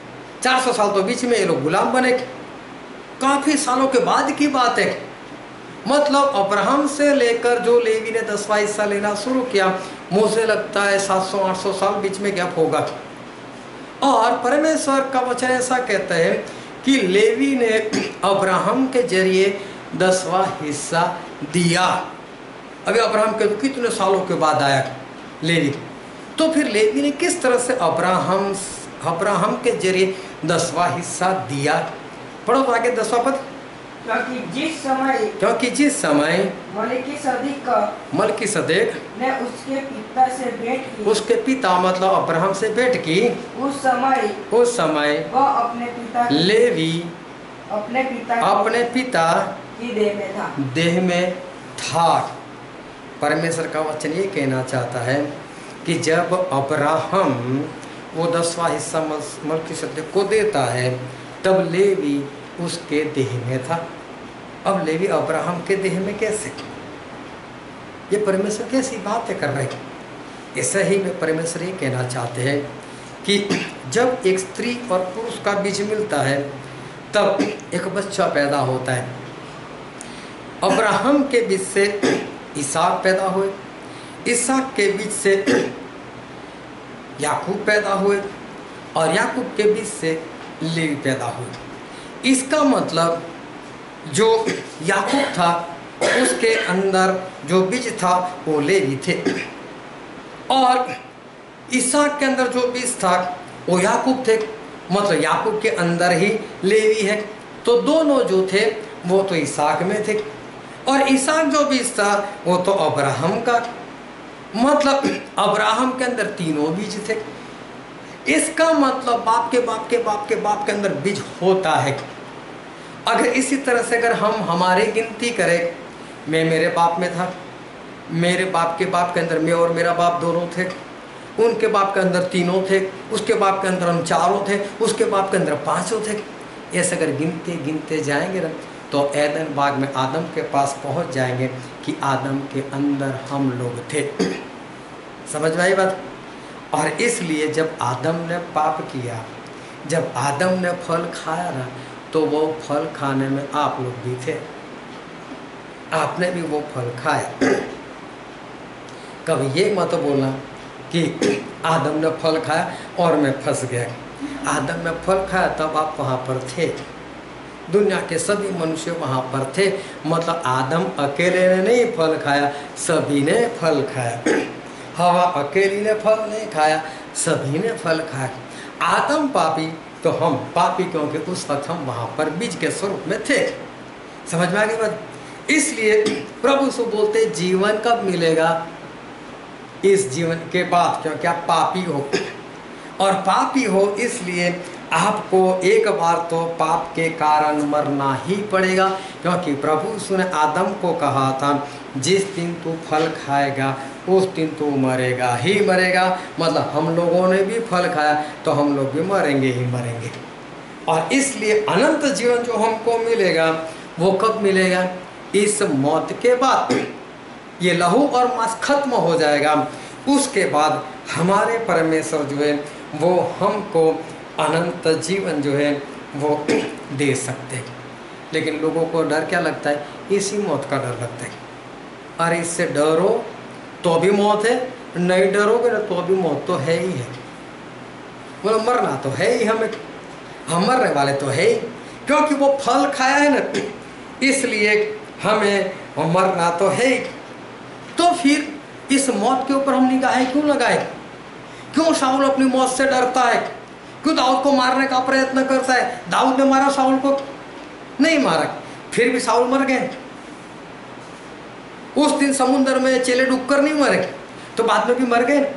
Speaker 1: चार सौ साल तो बीच में ये लोग गुलाम बने, काफ़ी सालों के बाद की बात है। मतलब अब्राहम से लेकर जो लेवी ने दसवां हिस्सा लेना शुरू किया, मुझे लगता है सात सौ आठ सौ साल बीच में गैप होगा। और परमेश्वर का वचन ऐसा कहता है कि लेवी ने अब्राहम के जरिए दसवां हिस्सा दिया। अभी अब्राहम के कितने सालों के बाद आया लेवी, तो फिर लेवी ने किस तरह से अब्राहम अब्राहम के जरिए दसवां हिस्सा दिया। पढ़ो तो आगे दसवां पद।
Speaker 2: क्योंकि जिस समय
Speaker 1: क्योंकि जिस समय
Speaker 2: मलिकिसदिक का
Speaker 1: मलिकिसदेक
Speaker 2: ने उसके पिता से भेंट की,
Speaker 1: उसके पिता मतलब अब्राहम से भेंट की,
Speaker 2: उस समय
Speaker 1: उस समय
Speaker 2: वह अपने पिता की
Speaker 1: लेवी
Speaker 2: अपने पिता
Speaker 1: अपने पिता
Speaker 2: की देह में था
Speaker 1: देह में था। परमेश्वर का वचन ये कहना चाहता है कि जब अब्राहम वो दसवां हिस्सा मलिकिसदेक को देता है, तब लेवी उसके देह में था। अब लेवी अब्राहम के देह में कैसे? ये परमेश्वर कैसी बातें कर रहे हैं? ऐसा ही में परमेश्वर ये कहना चाहते हैं कि जब एक स्त्री और पुरुष का बीज मिलता है, तब एक बच्चा पैदा होता है। अब्राहम के बीच से इसहाक पैदा हुए, इसहाक के बीच से याकूब पैदा हुए, और याकूब के बीच से लेवी पैदा हुए। इसका मतलब जो याकूब था उसके अंदर जो बीज था वो लेवी थे, और इसहाक के अंदर जो बीज था वो याकूब थे, मतलब याकूब के अंदर ही लेवी है। तो दोनों जो थे वो तो इसहाक में थे, और इसहाक जो बीज था वो तो अब्राहम का, मतलब अब्राहम के अंदर तीनों बीज थे। इसका मतलब बाप के बाप के बाप के बाप के अंदर बीज होता है। अगर इसी तरह से अगर हम हमारी गिनती करें, मैं मेरे बाप में था, मेरे बाप के बाप के अंदर मैं और मेरा बाप दोनों थे, उनके बाप के अंदर तीनों थे, उसके बाप के अंदर हम चारों थे, उसके बाप के अंदर पांचों थे। ऐसे अगर गिनते गिनते जाएंगे ना, तो एदन बाग में आदम के पास पहुंच जाएंगे कि आदम के अंदर हम लोग थे। समझ में आई बात? और इसलिए जब आदम ने पाप किया, जब आदम ने फल खाया ना, तो वो फल खाने में आप लोग भी थे, आपने भी वो फल खाया। कभी ये मत बोलना कि आदम ने फल खाया और मैं फंस गया। आदम ने फल खाया तब आप वहाँ पर थे, दुनिया के सभी मनुष्य वहाँ पर थे। मतलब आदम अकेले ने नहीं फल खाया, सभी ने फल खाया। हवा अकेली ने फल नहीं खाया, सभी ने फल खाया। आदम पापी तो हम पापी, क्योंकि उस वक्त हम वहाँ पर बीज के स्वरूप में थे। समझ में आ गई बात? इसलिए प्रभु से बोलते जीवन कब मिलेगा? इस जीवन के बाद, क्योंकि आप पापी हो, और पापी हो इसलिए आपको एक बार तो पाप के कारण मरना ही पड़ेगा। क्योंकि प्रभु यीशु ने आदम को कहा था, जिस दिन तू फल खाएगा उस दिन तू मरेगा ही मरेगा। मतलब हम लोगों ने भी फल खाया तो हम लोग भी मरेंगे ही मरेंगे। और इसलिए अनंत जीवन जो हमको मिलेगा वो कब मिलेगा? इस मौत के बाद। ये लहू और मांस खत्म हो जाएगा, उसके बाद हमारे परमेश्वर जो है वो हमको अनंत जीवन जो है वो दे सकते हैं। लेकिन लोगों को डर क्या लगता है? इसी मौत का डर लगता है। अरे इससे डरो तो भी मौत है, नहीं डरोगे ना तो भी मौत तो है ही है। बोलो मरना तो है ही, हमें हम मरने वाले तो है ही, क्योंकि वो फल खाया है ना, इसलिए हमें मरना तो है ही। तो फिर इस मौत के ऊपर हम निगाहें क्यों लगाए? क्यों शाऊल अपनी मौत से डरता है? क्यों दाऊद को मारने का प्रयत्न करता है? दाऊद ने मारा शाऊल को? नहीं मारा, फिर भी शाऊल मर गए। उस दिन समुद्र में चेले डूबकर नहीं मरे, तो बाद में भी मर गए।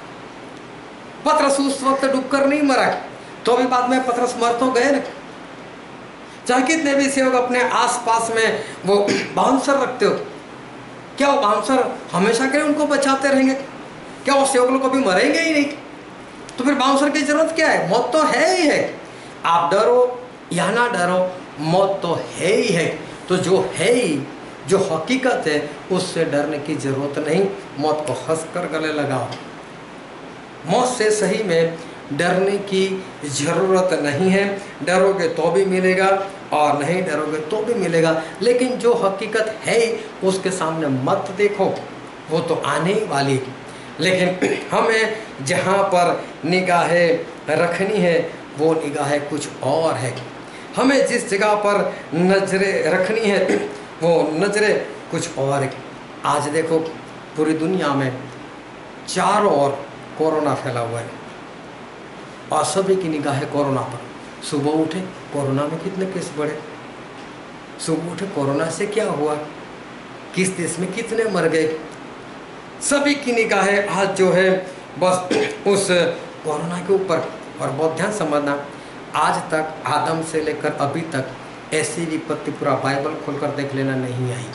Speaker 1: पतरस उस वक्त डूबकर नहीं मरा, तो भी बाद में पतरस मर तो गए ना। चाहे कितने भी सेवक अपने आसपास में वो बाउंसर रखते हो, क्या वो बाउंसर हमेशा के लिए उनको बचाते रहेंगे? क्या वो सेवक लोग कभी मरेंगे ही नहीं? तो फिर बाउंसर की जरूरत क्या है? मौत तो है ही है। आप डरो या ना डरो, मौत तो है ही है। तो जो है ही, जो हकीकत है, उससे डरने की जरूरत नहीं। मौत को हंस कर गले लगाओ। मौत से सही में डरने की ज़रूरत नहीं है। डरोगे तो भी मिलेगा और नहीं डरोगे तो भी मिलेगा, लेकिन जो हकीकत है उसके सामने मत देखो, वो तो आने ही वाली। लेकिन हमें जहाँ पर निगाहें रखनी है वो निगाहें कुछ और है। हमें जिस जगह पर नज़रें रखनी है वो नज़रें कुछ और है। आज देखो पूरी दुनिया में चारों ओर कोरोना फैला हुआ है और सभी की निगाहें कोरोना पर। सुबह उठे कोरोना में कितने केस बढ़े, सुबह उठे कोरोना से क्या हुआ, किस देश में कितने मर गए, सभी की निगाहें आज जो है बस उस कोरोना के ऊपर। और बहुत ध्यान समझना, आज तक आदम से लेकर अभी तक ऐसी विपत्ति, पूरा बाइबल खोलकर देख लेना, नहीं आई।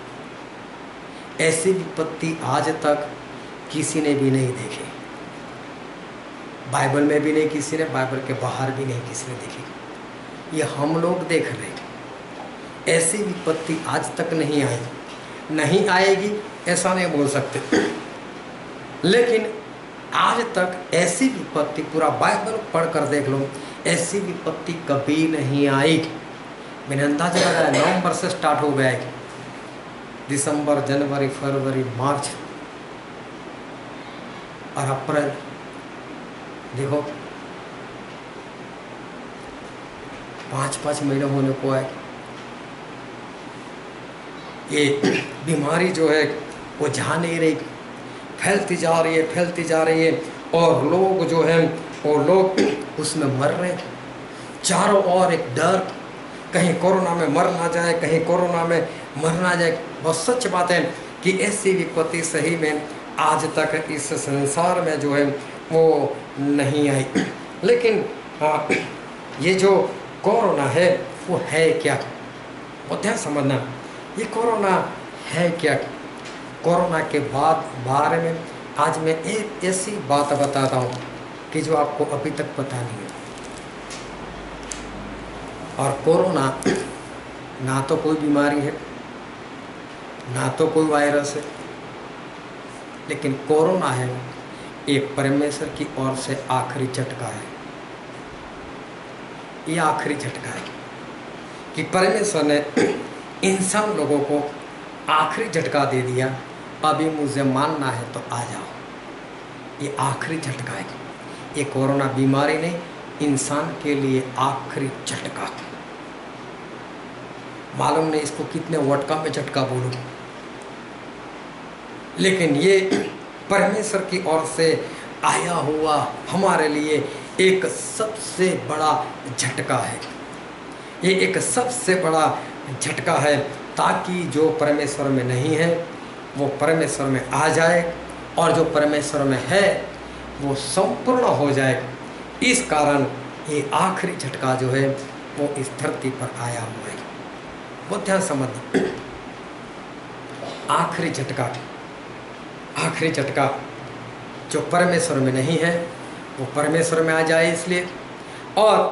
Speaker 1: ऐसी विपत्ति आज तक किसी ने भी नहीं देखी, बाइबल में भी नहीं किसी ने, बाइबल के बाहर भी नहीं किसी ने देखी। ये हम लोग देख रहे हैं। ऐसी विपत्ति आज तक नहीं आई, नहीं आएगी ऐसा नहीं बोल सकते, लेकिन आज तक ऐसी विपत्ति, पूरा बाइबल पढ़कर देख लो, ऐसी विपत्ति कभी नहीं आई। मैंने अंदाजा लगाया नवंबर से स्टार्ट हो गया है, दिसंबर, जनवरी, फरवरी, मार्च और अप्रैल, देखो पाँच पाँच महीने होने को है। ये बीमारी जो है वो जा नहीं रही, फैलती जा रही है, फैलती जा रही है, और लोग जो हैं वो लोग उसमें मर रहे हैं। चारों ओर एक डर, कहीं कोरोना में मर ना जाए, कहीं कोरोना में मर ना जाए। बहुत सच बात है कि ऐसी विपत्ति सही में आज तक इस संसार में जो है वो नहीं आई। लेकिन हाँ, ये जो कोरोना है वो है क्या, वो ध्यान समझना, ये कोरोना है क्या। कोरोना के बाद बारे में आज मैं एक ऐसी बात बताता हूँ कि जो आपको अभी तक पता नहीं है। और कोरोना ना तो कोई बीमारी है, ना तो कोई वायरस है, लेकिन कोरोना है एक परमेश्वर की ओर से आखिरी झटका है। ये आखिरी झटका है कि परमेश्वर ने इंसान लोगों को आखिरी झटका दे दिया, अभी मुझे मानना है तो आ जाओ। ये आखिरी झटका है, ये कोरोना बीमारी नहीं, इंसान के लिए आखिरी झटका। मालूम नहीं इसको कितने वटका में झटका बोलूं, लेकिन ये परमेश्वर की ओर से आया हुआ हमारे लिए एक सबसे बड़ा झटका है। ये एक सबसे बड़ा झटका है ताकि जो परमेश्वर में नहीं है वो परमेश्वर में आ जाए, और जो परमेश्वर में है वो संपूर्ण हो जाए। इस कारण ये आखिरी झटका जो है वो इस धरती पर आया हुआ है। बहुत ध्यान समझना, आखिरी झटका, आखिरी झटका जो परमेश्वर में नहीं है वो परमेश्वर में आ जाए इसलिए, और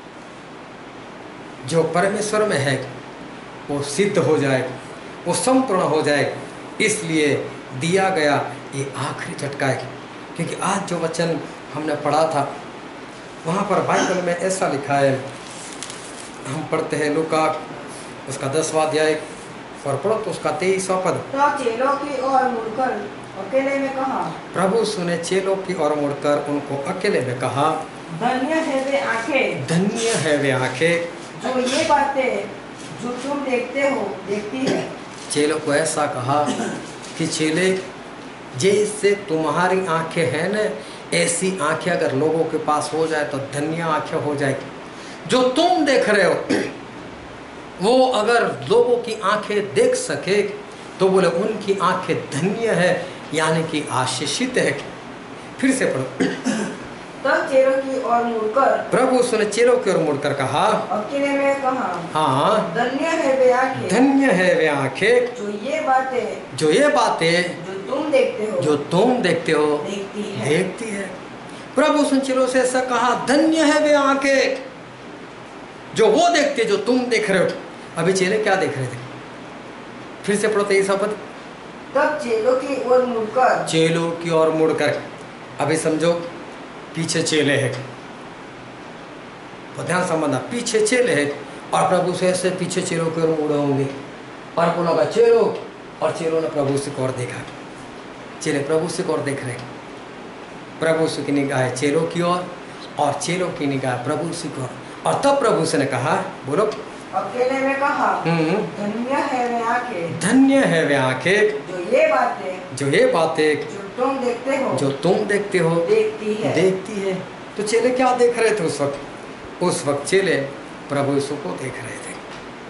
Speaker 1: जो परमेश्वर में है वो सिद्ध हो जाए, वो संपूर्ण हो जाए, इसलिए दिया गया ये आखिरी झटका है। क्योंकि आज जो वचन हमने पढ़ा था वहाँ पर बाइबल में ऐसा लिखा है, हम पढ़ते हैं लूका उसका दसवां अध्याय और पढ़ो तो उसका तेईसवां पद।
Speaker 2: तो चेलों की ओर मुड़कर अकेले में कहा,
Speaker 1: प्रभु सुने चेलों की ओर मुड़कर उनको अकेले में कहा,
Speaker 2: धन्य है वे आंखें,
Speaker 1: धन्य है वे आंखें
Speaker 2: जो ये बातें जो तुम देखते हो देखती है।
Speaker 1: चेलों को ऐसा कहा कि चेले, जैसे तुम्हारी आंखें हैं न, ऐसी आंखें अगर लोगों के पास हो जाए तो धन्य आंखें हो जाएगी। जो तुम देख रहे हो वो अगर लोगों की आंखें देख सके तो बोले उनकी आंखें धन्य है, यानी कि आशीषित है। फिर से पढ़ो।
Speaker 2: तब चेलों की ओर मुड़कर
Speaker 1: प्रभु उसने चेलों की ओर मुड़कर कहा,
Speaker 2: अकेले में कहा,
Speaker 1: हाँ
Speaker 2: धन्य है वे आंखें,
Speaker 1: धन्य है वे आंखें
Speaker 2: जो ये बातें
Speaker 1: जो ये बातें
Speaker 2: जो तुम देखते हो
Speaker 1: जो तुम देखते हो
Speaker 2: देखती है।
Speaker 1: देखती है। प्रभु उसने चेलों से ऐसा कहा, धन्य है वे आंखें जो वो देखते जो तुम देख रहे हो। अभी चेले क्या देख रहे थे? फिर से पढ़ो तेईस पद।
Speaker 2: तब चेलों की ओर मुड़कर
Speaker 1: चेलों की ओर मुड़कर, अभी समझो पीछे चेले हैं। तो ध्यान संबंधा, पीछे चेले हैं और प्रभु से ऐसे पीछे चेलों के ओर मुड़े होंगे और को लगा चेलो, और चेलों ने प्रभु से और देखा। चेले प्रभु से और देख रहे, प्रभु से की निगाह चेलों की ओर और चेलों की निगाह प्रभु से की ओर। और तब प्रभु से ने कहा, बोलो,
Speaker 2: अकेले में कहा, धन्य है वे आंखें,
Speaker 1: धन्य है वे आंखें
Speaker 2: जो ये बातें,
Speaker 1: जो ये बातें
Speaker 2: जो तुम देखते हो,
Speaker 1: जो तुम देखते हो,
Speaker 2: देखती है
Speaker 1: देखती है। तो चेले क्या देख रहे थे उस वक्त? उस वक्त चेले प्रभु यीशु को देख रहे थे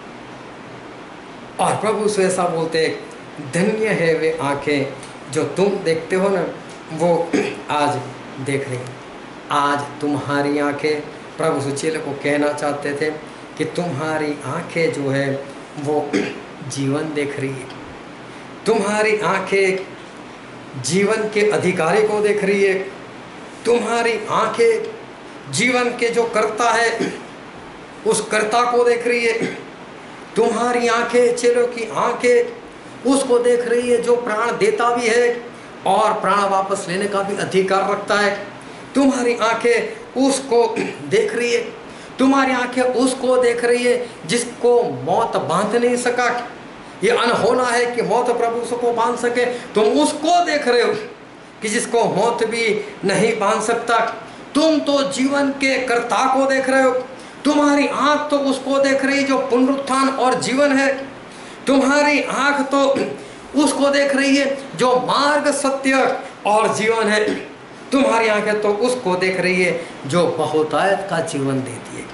Speaker 1: और प्रभु यीशु ऐसा बोलते, धन्य है वे आंखें जो तुम देखते हो ना, वो आज देख रही। आज तुम्हारी आंखें, प्रभु यीशु चेले को कहना चाहते थे कि तुम्हारी आंखें जो है वो जीवन देख रही है। तुम्हारी आंखें जीवन के अधिकारी को देख रही है। तुम्हारी आंखें जीवन के जो कर्ता है उस कर्ता को देख रही है। तुम्हारी आंखें, चेलों की आंखें उसको देख रही है जो प्राण देता भी है और प्राण वापस लेने का भी अधिकार रखता है। तुम्हारी आंखें उसको देख रही है। तुम्हारी आंखें उसको देख रही है जिसको मौत बांध नहीं सका। ये अनहोना है कि मौत प्रभु को बांध सके। तुम उसको देख रहे हो कि जिसको मौत भी नहीं बांध सकता। तुम तो जीवन के कर्ता को देख रहे हो। तुम्हारी आंख तो उसको देख रही जो पुनरुत्थान और जीवन है। तुम्हारी आंख तो उसको देख रही है जो मार्ग, सत्य और जीवन है। तुम्हारी आंखें तो उसको देख रही है जो बहुतायत का जीवन देती है।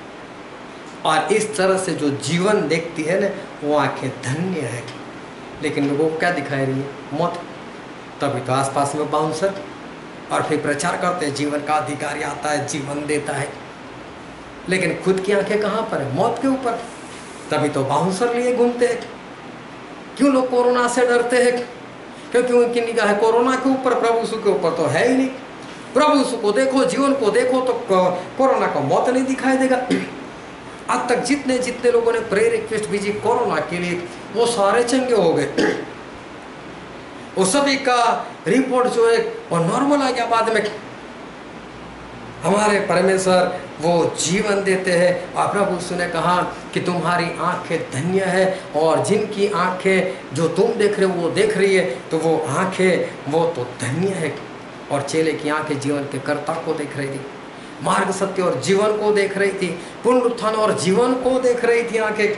Speaker 1: और इस तरह से जो जीवन देखती है ना, वो आंखें धन्य है। लेकिन लोगों को क्या दिखाई रही है? मौत। तभी तो आसपास में बाउंसर और फिर प्रचार करते हैं जीवन का अधिकारी आता है, जीवन देता है। लेकिन खुद की आंखें कहाँ पर है? मौत के ऊपर। तभी तो बाउंसर लिए घूमते हैं। क्यों लोग कोरोना से डरते हैं? क्योंकि उनकी निगाह कोरोना के ऊपर, प्रभु यीशु के ऊपर तो है ही नहीं। प्रभु यीशु को देखो, जीवन को देखो तो कोरोना का मौत नहीं दिखाई देगा। आज तक जितने जितने लोगों ने प्रेयर रिक्वेस्ट भेजी कोरोना के लिए, वो सारे चंगे हो गए। वो सभी का रिपोर्ट जो है वो नॉर्मल आ गया बाद में। हमारे परमेश्वर वो जीवन देते हैं। और प्रभु यीशु ने कहा कि तुम्हारी आंखें धन्य है, और जिनकी आंखें जो तुम देख रहे हो वो देख रही है, तो वो आंखें वो तो धन्य है। और चेले की आंखें जीवन के कर्ता को देख रही थी, मार्ग, सत्य और जीवन को देख रही थी, पुनरुत्थान और जीवन को देख रही थी। आंखें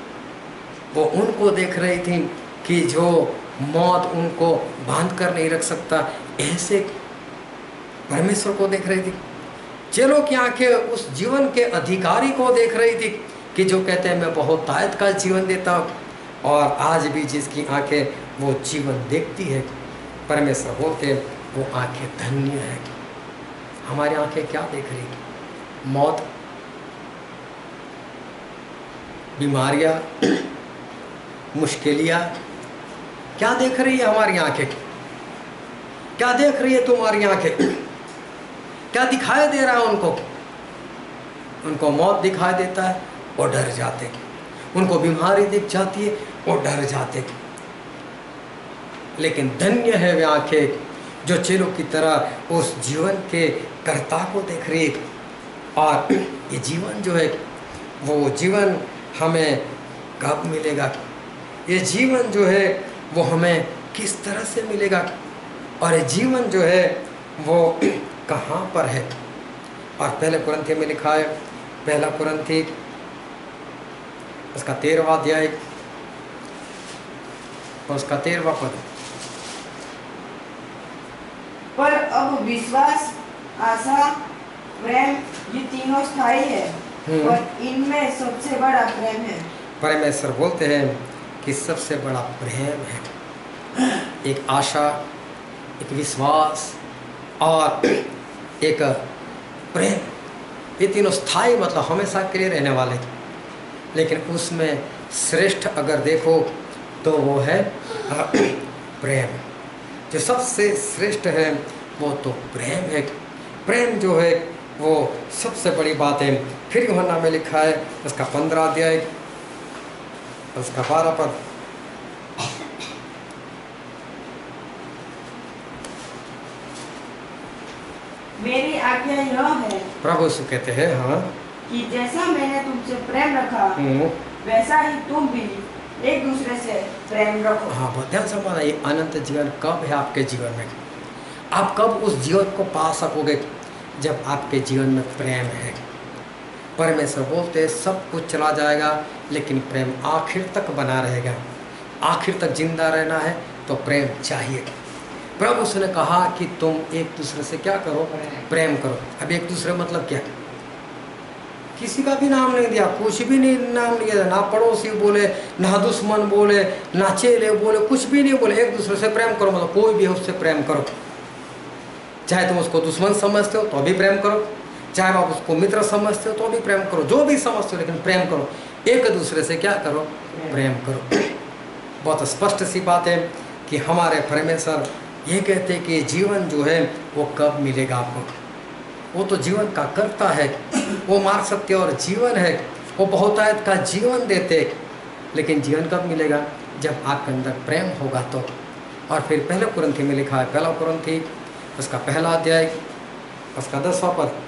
Speaker 1: वो उनको देख रही थी कि जो मौत उनको बांध कर नहीं रख सकता, ऐसे परमेश्वर को देख रही थी। चेलों की आंखें उस जीवन के अधिकारी को देख रही थी कि जो कहते हैं मैं बहुतायत का जीवन देता हूँ। और आज भी जिसकी आंखें वो जीवन देखती है, परमेश्वर बोलते हैं वो आंखें धन्य है। हमारी आंखें क्या देख रही? मौत, बीमारियां, मुश्किलियां, क्या देख रही है हमारी आंखें? क्या देख रही है तुम्हारी आंखें? क्या दिखाई दे रहा है उनको? उनको मौत दिखाई देता है और डर जाते। उनको बीमारी दिख जाती है और डर जाते। लेकिन धन्य है वे आंखें जो चेलों की तरह उस जीवन के कर्ता को देख रही है। और ये जीवन जो है वो जीवन हमें कब मिलेगा? ये जीवन जो है वो हमें किस तरह से मिलेगा? और ये जीवन जो है वो कहाँ पर है? और पहले कुरिन्थियों में लिखा है, पहला कुरिन्थी उसका तेरहवां अध्याय और उसका तेरहवां पद।
Speaker 2: पर अब विश्वास, आशा, प्रेम ये तीनों स्थायी है, और इनमें सबसे बड़ा प्रेम है।
Speaker 1: परमेश्वर बोलते हैं कि सबसे बड़ा प्रेम है। एक आशा, एक विश्वास और एक प्रेम, ये तीनों स्थायी मतलब हमेशा के लिए रहने वाले। लेकिन उसमें श्रेष्ठ अगर देखो तो वो है प्रेम। जो सबसे श्रेष्ठ है वो तो प्रेम है। प्रेम जो है वो सबसे बड़ी बात है। फिर यूहन्ना में लिखा है उसका पंद्रह अध्याय उसका बारह पद,
Speaker 2: मेरी आज्ञा यह है
Speaker 1: प्रभु यीशु कहते हैं हाँ
Speaker 2: कि जैसा मैंने तुमसे प्रेम रखा
Speaker 1: हम्म,
Speaker 2: वैसा ही तुम भी एक दूसरे से प्रेम रखो।
Speaker 1: हाँ बहुत ध्यान से माना, ये अनंत जीवन कब है आपके जीवन में? आप कब उस जीवन को पा सकोगे? जब आपके जीवन में प्रेम है। परमेश्वर बोलते हैं सब कुछ चला जाएगा लेकिन प्रेम आखिर तक बना रहेगा। आखिर तक जिंदा रहना है तो प्रेम चाहिए। प्रभु उसने कहा कि तुम एक दूसरे से क्या करो? प्रेम करो। अब एक दूसरे मतलब क्या? किसी का भी नाम नहीं दिया, कुछ भी नहीं नाम लिया, ना पड़ोसी बोले, ना दुश्मन बोले, ना चेले बोले, कुछ भी नहीं बोले। एक दूसरे से प्रेम करो, मतलब कोई भी है उससे प्रेम करो। चाहे तुम उसको दुश्मन समझते हो तो भी प्रेम करो, चाहे आप उसको मित्र समझते हो तो भी प्रेम करो, जो भी समझते हो लेकिन प्रेम करो। एक दूसरे से क्या करो? प्रेम करो। बहुत स्पष्ट सी बात है कि हमारे परमेश्वर ये कहते हैं कि जीवन जो है वो कब मिलेगा आपको? वो तो जीवन का कर्ता है, वो मार्ग सत्य और जीवन है, वो बहुतायत का जीवन देते, लेकिन जीवन कब मिलेगा? जब आपके अंदर प्रेम होगा तो। और फिर पहले कुरिन्थी में लिखा है, पहला कुरिन्थी उसका पहला अध्याय उसका दसवां पद।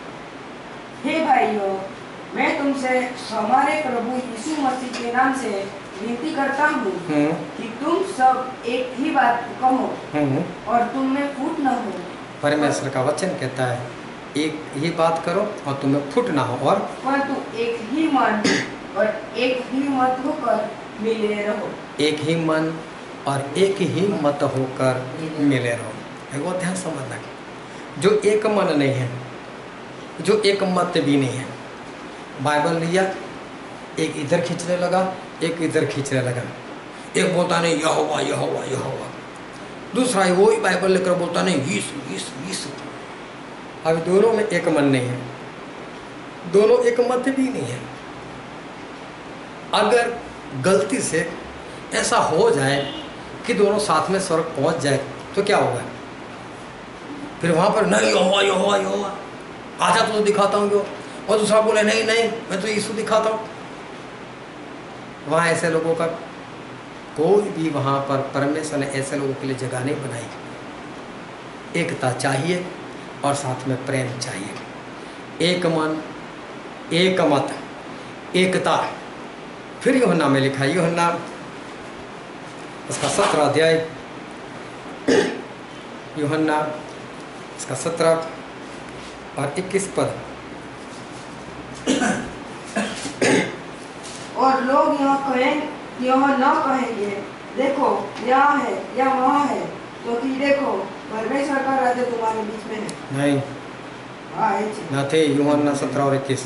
Speaker 2: हे भाइयों, मैं तुमसे हमारे प्रभु यीशु मसीह के नाम से विनती करता हूँ
Speaker 1: हम्म,
Speaker 2: कि तुम सब एक ही बात कहो
Speaker 1: हम्म,
Speaker 2: और तुम में फूट न हो।
Speaker 1: परमेश्वर का वचन कहता है एक ही बात करो और तुम्हें फुट ना हो, और
Speaker 2: परंतु एक ही मन और एक ही मत होकर मिले रहो।
Speaker 1: एक ही मन और एक ही मत होकर मिले रहो। वो ध्यान समझना, जो एक मन नहीं है, जो एक मत भी नहीं है। बाइबल लिया, एक इधर खींचने लगा, एक इधर खींचने लगा। एक बोलता नहीं यहोवा यहोवा यहोवा, दूसरा ही वही बाइबल लेकर बोलता नहीं यीशु यीशु यीशु। अब दोनों में एक मन नहीं है, दोनों एक मत भी नहीं है। अगर गलती से ऐसा हो जाए कि दोनों साथ में स्वर्ग पहुंच जाए तो क्या होगा? फिर वहाँ पर नहीं यहोवा यहोवा यहोवा, आजा तो दिखाता हूँ जो, और दूसरा बोले नहीं नहीं मैं तो यीशु दिखाता हूँ। वहाँ ऐसे लोगों का कोई भी, वहाँ पर परमेश्वर ने ऐसे लोगों के लिए जगह नहीं बनाई। एकता चाहिए और साथ में प्रेम चाहिए। एक मन, एक मत, एकता। फिर यूहन्ना में लिखा, यूहन्ना उसका सत्रह अध्याय, यूहन्ना उसका सत्रह और इक्कीस पद।
Speaker 2: और लोग यह कहें यह न कहेंगे देखो यहाँ है या वहाँ है, क्योंकि देखो परमेश्वर का राज्य तुम्हारे बीच में है।
Speaker 1: नहीं
Speaker 2: हाँ, है जी।
Speaker 1: न थे यूहन्ना सत्रह और इक्कीस।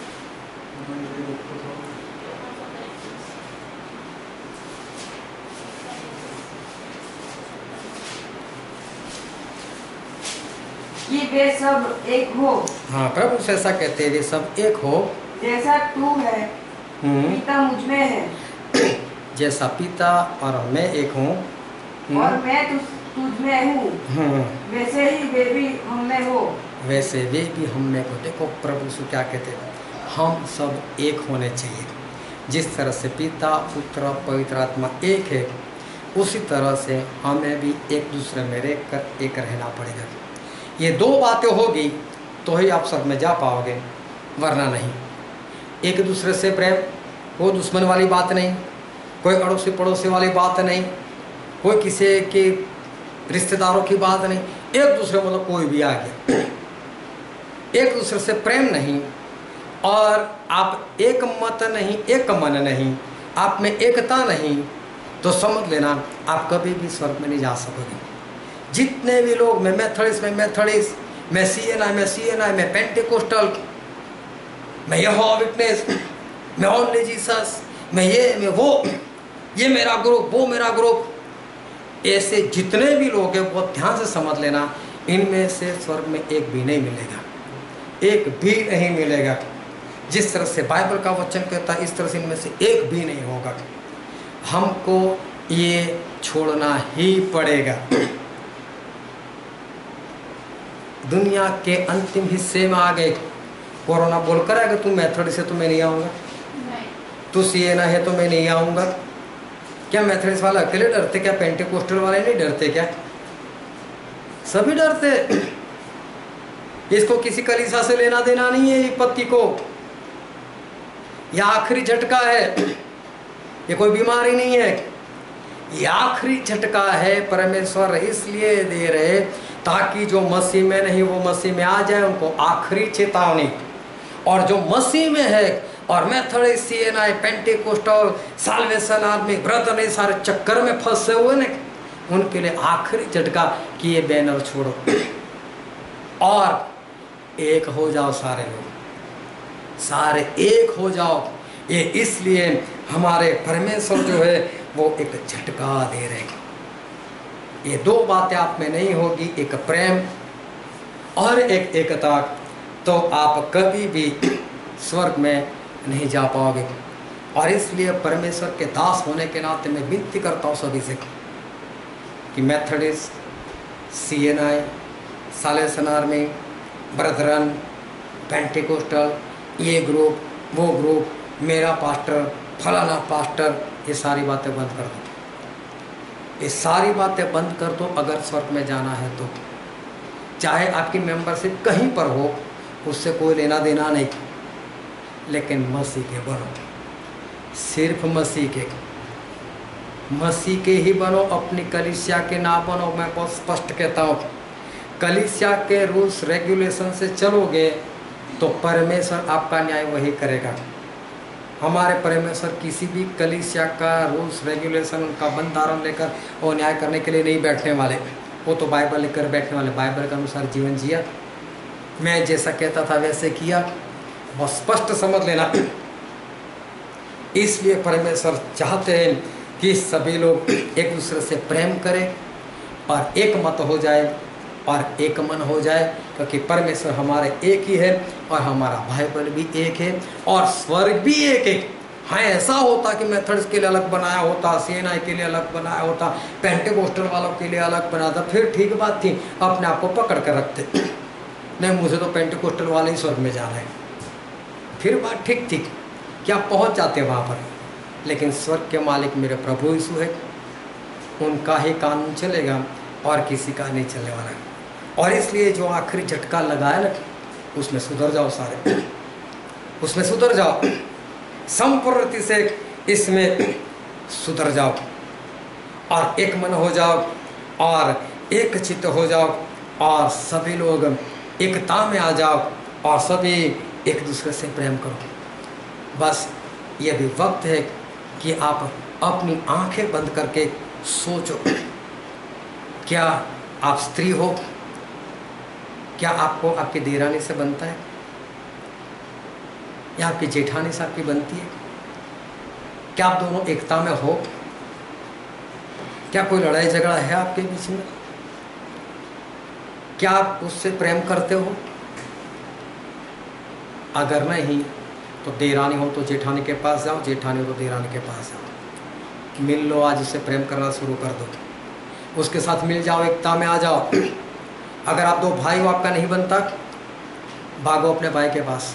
Speaker 2: कि वे सब एक हो,
Speaker 1: हाँ प्रभु से ऐसा कहते हैं वे सब एक हो,
Speaker 2: जैसा तू है
Speaker 1: हम्म,
Speaker 2: पिता मुझ में है
Speaker 1: जैसा पिता और मैं एक हूँ, हम्म,
Speaker 2: और मैं तुझ तुझ में हूँ,
Speaker 1: हम्म,
Speaker 2: वैसे ही वे भी हम में हो।
Speaker 1: वैसे वे भी हम में को। देखो प्रभु से क्या कहते हैं, हम सब एक होने चाहिए। जिस तरह से पिता पुत्र पवित्र आत्मा एक है, उसी तरह से हमें भी एक दूसरे में रह कर एक रहना पड़ेगा। ये दो बातें होगी तो ही आप सब में जा पाओगे, वरना नहीं। एक दूसरे से प्रेम, कोई दुश्मन वाली बात नहीं, कोई अड़ोसी पड़ोसी वाली बात नहीं, कोई किसी के रिश्तेदारों की बात नहीं। एक दूसरे मतलब कोई भी आ गया, एक दूसरे से प्रेम नहीं, और आप एक मत नहीं, एक मन नहीं, आप में एकता नहीं, तो समझ लेना आप कभी भी स्वर्ग में नहीं जा सकोगे। जितने भी लोग, मैं मेथडिस्ट मैं मेथडिस्ट, मैं सी एन आई मैं सी एन आई, मैं पेंटिकोस्टल, मैं यहोवा विटनेस, मैं ओनली जीसस, मैं ये मैं वो, ये मेरा ग्रुप वो मेरा ग्रुप, ऐसे जितने भी लोग हैं बहुत ध्यान से समझ लेना, इनमें से स्वर्ग में एक भी नहीं मिलेगा, एक भी नहीं मिलेगा। जिस तरह से बाइबल का वचन कहता है इस तरह से इनमें से एक भी नहीं होगा। हमको ये छोड़ना ही पड़ेगा। दुनिया के अंतिम हिस्से में आ गए, कोरोना बोल कर आएगा तू मेथड से तो मैं नहीं आऊँगा, तू सी एन आई है तो मैं नहीं आऊँगा। क्या मेथडिस्ट वाले अकेले डरते क्या? पेंटिकोस्टल वाले नहीं डरते क्या? सभी डरते। इसको किसी कलीसिया से लेना देना नहीं है। विपत्ति को यह आखिरी झटका है, ये कोई बीमारी नहीं है, ये आखिरी झटका है। परमेश्वर इसलिए दे रहे ताकि जो मसीह में नहीं वो मसीह में आ जाए, उनको आखिरी चेतावनी। और जो मसीह में है और Methodist, CNI, Pentecostal, Salvation Army, brother, ये सारे चक्कर में फंसे हुए ने, उनके लिए आखिरी झटका कि ये बैनर छोड़ो और एक हो जाओ, सारे लोग सारे एक हो जाओ। ये इसलिए हमारे परमेश्वर जो है वो एक झटका दे रहे हैं। ये दो बातें आप में नहीं होगी, एक प्रेम और एक एकता, तो आप कभी भी स्वर्ग में नहीं जा पाओगे। और इसलिए परमेश्वर के दास होने के नाते मैं विनती करता हूँ सभी से कि Methodist, CNI, Salvation Army, Brethren, Pentecostal, ये ग्रुप, वो ग्रुप, मेरा पास्टर, फलाना पास्टर, ये सारी बातें बंद कर दो। ये सारी बातें बंद कर दो अगर स्वर्ग में जाना है तो। चाहे आपकी मेंबरशिप कहीं पर हो, उससे कोई लेना देना नहीं, लेकिन मसीह के बनो, सिर्फ मसीह के मसीह के ही बनो, अपनी कलीसिया के ना बनो। मैं बहुत स्पष्ट कहता हूँ, कलीसिया के रूल्स रेगुलेशन से चलोगे तो परमेश्वर आपका न्याय वही करेगा। हमारे परमेश्वर किसी भी कलीसिया का रूल्स रेगुलेशन, उनका बंधारण लेकर वो न्याय करने के लिए नहीं बैठने वाले। वो तो बाइबल लेकर बैठने वाले, बाइबल के अनुसार जीवन जिया, मैं जैसा कहता था वैसे किया, बहुत स्पष्ट समझ लेना। इसलिए परमेश्वर चाहते हैं कि सभी लोग एक दूसरे से प्रेम करें और एक मत हो जाए और एक मन हो जाए, क्योंकि परमेश्वर हमारे एक ही है और हमारा बाइबल भी एक है और स्वर्ग भी एक है। हाँ, ऐसा होता कि मेथड्स के लिए अलग बनाया होता, सीएनआई के लिए अलग बनाया होता, पेंटेकोस्टल वालों के लिए अलग बनाया था, फिर ठीक बात थी, अपने आप को पकड़ कर रखते। नहीं, मुझे तो पेंटेकोस्टल वाले ही स्वर्ग में जाना है, फिर बात ठीक थी, क्या पहुंच जाते वहाँ पर। लेकिन स्वर्ग के मालिक मेरे प्रभु यीशु है, उनका ही कानून चलेगा और किसी का नहीं चलने वाला है। और इसलिए जो आखिरी झटका लगाया ना, उसमें सुधर जाओ, सारे उसमें सुधर जाओ, संपूर्णति से इसमें सुधर जाओ और एक मन हो जाओ और एक चित्त हो जाओ और सभी लोग एकता में आ जाओ और सभी एक दूसरे से प्रेम करो। बस ये भी वक्त है कि आप अपनी आंखें बंद करके सोचो, क्या आप स्त्री हो? क्या आपको आपकी देरानी से बनता है या आपकी जेठानी से आपकी बनती है? क्या आप दोनों एकता में हो? क्या कोई लड़ाई झगड़ा है आपके बीच में? क्या आप उससे प्रेम करते हो? अगर नहीं तो देरानी हो तो जेठानी के पास जाओ, जेठानी हो तो देरानी के पास जाओ, मिल लो, आज उससे प्रेम करना शुरू कर दो, उसके साथ मिल जाओ, एकता में आ जाओ। अगर आप दो भाई हो, आपका नहीं बनता, भागो अपने भाई के पास,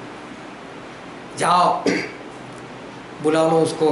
Speaker 1: जाओ, बुला लो उसको,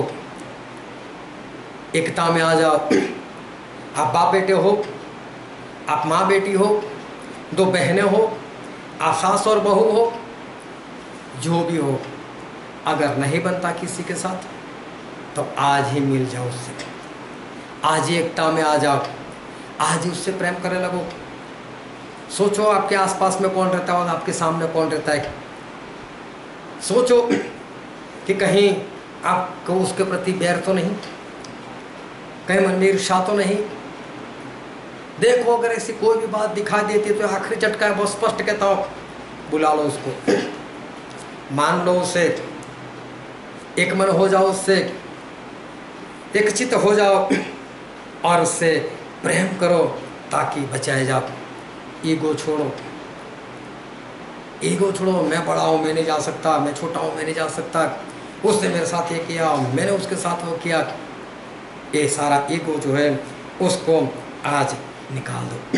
Speaker 1: एकता में आ जाओ। आप बाप बेटे हो, आप माँ बेटी हो, दो बहनें हो, आप सास और बहू हो, जो भी हो, अगर नहीं बनता किसी के साथ तो आज ही मिल जाओ उससे, आज ही एकता में आ जाओ, आज ही उससे प्रेम करने लगो। सोचो आपके आसपास में कौन रहता है और आपके सामने कौन रहता है। सोचो कि कहीं आपको उसके प्रति बैर तो नहीं, कहीं मन में ईर्ष्या तो नहीं। देखो, अगर ऐसी कोई भी बात दिखाई देती तो आखिरी झटका है, बहुत स्पष्ट कहता हूँ, बुला लो उसको, मान लो उसे, एक मन हो जाओ उससे, एक चित्त हो जाओ और उससे प्रेम करो ताकि बचाए जाओ। ईगो छोड़ो, ईगो छोड़ो, मैं बड़ा हूँ मैं नहीं जा सकता, मैं छोटा हूँ मैं नहीं जा सकता, उसने मेरे साथ ये किया, मैंने उसके साथ वो किया। ये सारा ईगो जो है उसको आज निकाल दो।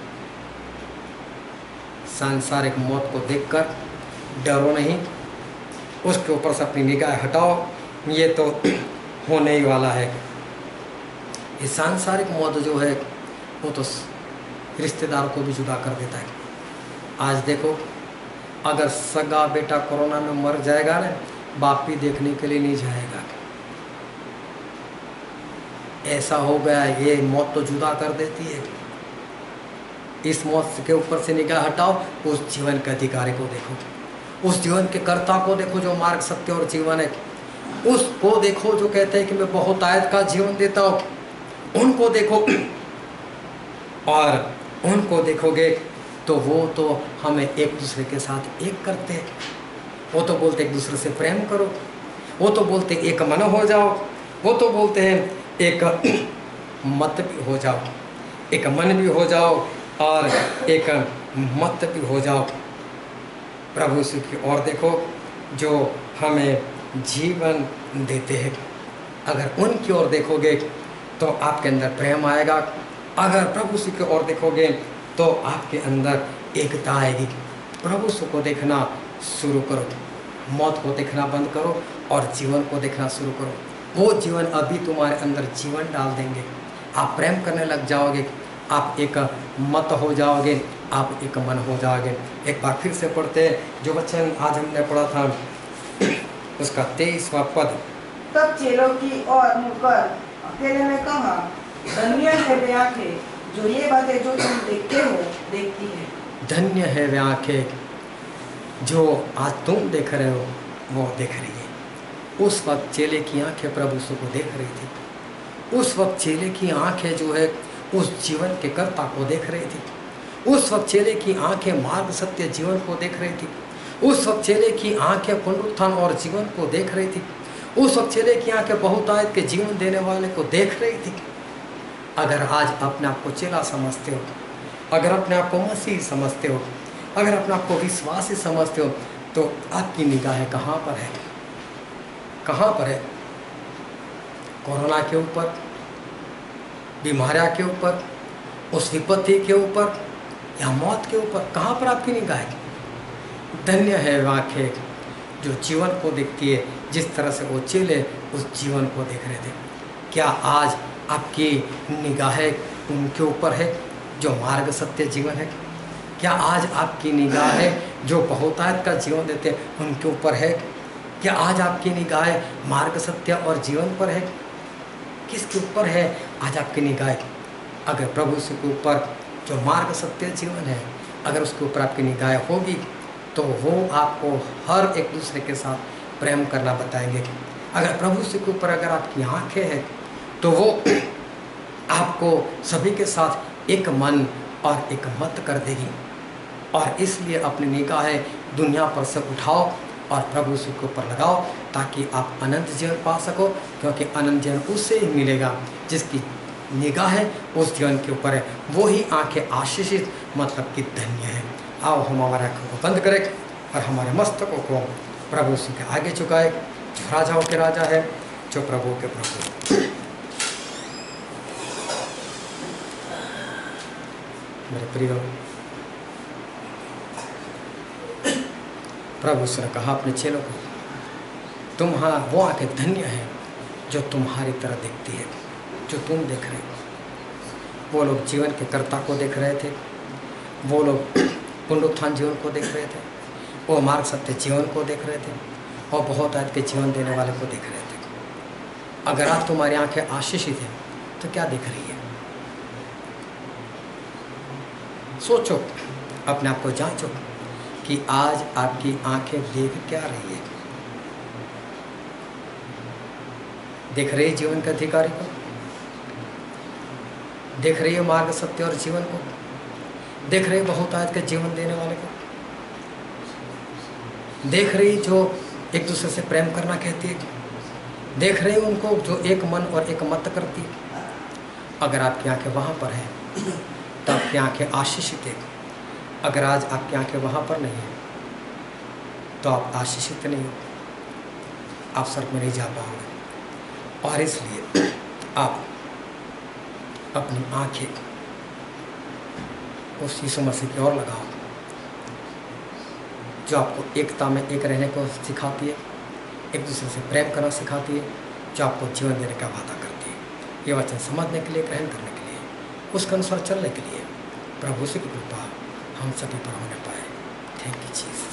Speaker 1: सांसारिक मौत को देखकर डरो नहीं, उसके ऊपर से अपनी निगाह हटाओ, ये तो होने ही वाला है। ये सांसारिक मौत जो है वो तो रिश्तेदारों को भी जुदा कर देता है। आज देखो, अगर सगा बेटा कोरोना में मर जाएगा ना, बाप भी देखने के लिए नहीं जाएगा। ऐसा हो गया, ये मौत तो जुदा कर देती है। इस मौत के ऊपर से निगाह हटाओ, उस जीवन के अधिकारी को देखो, उस जीवन के कर्ता को देखो जो मार्ग, सत्य और जीवन है। उसको देखो जो कहते हैं कि मैं बहुत आयत का जीवन देता हूँ, उनको देखो। और उनको देखोगे तो वो तो हमें एक दूसरे के साथ एक करते हैं। वो तो बोलते एक दूसरे से प्रेम करो, वो तो बोलते एक मन हो जाओ, वो तो बोलते हैं एक मत भी हो जाओ, एक मन भी हो जाओ और एक मत भी हो जाओ। प्रभु यीशु की ओर देखो जो हमें जीवन देते हैं। अगर उनकी ओर देखोगे तो आपके अंदर प्रेम आएगा। अगर प्रभु यीशु की ओर देखोगे तो आपके अंदर एकता आएगी। प्रभु यीशु को देखना शुरू करो, मौत को देखना बंद करो और जीवन को देखना शुरू करो। वो जीवन अभी तुम्हारे अंदर जीवन डाल देंगे। आप प्रेम करने लग जाओगे, आप एक मत हो जाओगे, आप एक मन हो जाओगे। एक बार फिर से पढ़ते हैं जो वचन आज हमने पढ़ा था, उसका तेईसवां पद।
Speaker 2: तब चेलों की ओर मुड़कर अकेले में कहा, धन्य है वे आंखें जो ये बातें जो तुम देखते हो देखती है।
Speaker 1: धन्य है वे आंखें जो आज तुम देख रहे हो वो देख रही है। उस वक्त चेले की आंखें प्रभु यीशु को देख रही थी। उस वक्त चेले की आंखें जो है उस जीवन के कर्ता को देख रही थी। उस वक्त चेले की आंखें मार्ग, सत्य, जीवन को देख रही थी। उस वक्त चेले की आंखें पुनरुत्थान और जीवन को देख रही थी। उस वक्त चेले की आंखें बहुतायत के जीवन देने वाले को देख रही थी। अगर आज अपने आप को चेला समझते हो, अगर अपने आप को मसीह समझते हो, अगर अपने आप को विश्वासी समझते हो, तो आपकी निगाहें कहाँ पर है? कहाँ पर है? कोरोना के ऊपर, बीमारियाँ के ऊपर, उस विपत्ति के ऊपर या मौत के ऊपर? कहाँ पर आपकी निगाह है? धन्य है वह आंखें जो जीवन को देखती है, जिस तरह से वो चेले उस जीवन को देख रहे थे। क्या आज आपकी निगाहें उनके ऊपर है जो मार्ग, सत्य, जीवन है? क्या आज आपकी निगाहें जो बहुतायत का जीवन देते हैं उनके ऊपर है? क्या आज आपकी निगाहें मार्ग, सत्य और जीवन पर है? किसके ऊपर है आज आपकी निगाहें? अगर प्रभु यीशु के ऊपर जो मार्ग, सत्य, जीवन है, अगर उसके ऊपर आपकी निगाहें होगी तो वो आपको हर एक दूसरे के साथ प्रेम करना बताएंगे। अगर प्रभु यीशु के ऊपर अगर आपकी आंखें हैं तो वो आपको सभी के साथ एक मन और एक मत कर देगी। और इसलिए अपनी निगाहें दुनिया पर से उठाओ और प्रभु यीशु के ऊपर लगाओ ताकि आप अनंत जीवन पा सको, क्योंकि अनंत जीवन उससे ही मिलेगा जिसकी निगाहें उस जीवन के ऊपर है। वो ही आंखें आशीषित, मतलब कि धन्य है। आओ हम हमारे आंखों को बंद करें और हमारे मस्तकों को प्रभु यीशु के आगे झुकाए, जो राजाओं के राजा है, जो प्रभु के प्रभु। मेरे प्रियो, प्रभु यीशु ने कहा अपने चेलों को, तुम हाँ वो आंखें धन्य है जो तुम्हारी तरह देखती है, जो तुम देख रहे हो। वो लोग जीवन के कर्ता को देख रहे थे, वो लोग पुनरुत्थान जीवन को देख रहे थे, वो मार्ग, सत्य, जीवन को देख रहे थे और बहुत आज के जीवन देने वाले को देख रहे थे। अगर आज तुम्हारी आंखें आशीषित हैं तो क्या देख रही है? सोचो, अपने आप को जांचो कि आज आपकी आंखें देख क्या रही है? देख रही है जीवन के अधिकारी को? देख रही है मार्ग, सत्य और जीवन को? देख रही है बहुतायत के जीवन देने वाले को? देख रही जो एक दूसरे से प्रेम करना कहती है? देख रही उनको जो एक मन और एक मत करती है? अगर आपकी आंखें वहाँ पर हैं तो आपकी आंखें आशीषित है। अगर आज आपकी आंखें वहाँ पर नहीं है तो आप आशीषित नहीं हो, आप स्वर्ग में नहीं जा पाओगे। और इसलिए आप अपनी आंखें उस यीशु मसीह की ओर लगाओ जो आपको एकता में एक रहने को सिखाती है, एक दूसरे से प्रेम करना सिखाती है, जो आपको जीवन देने का वादा करती है। ये वचन समझने के लिए, ग्रहण करने के लिए, उसके अनुसार चलने के लिए प्रभु से की कृपा हम सभी पर होने पाए। Thank you Jesus.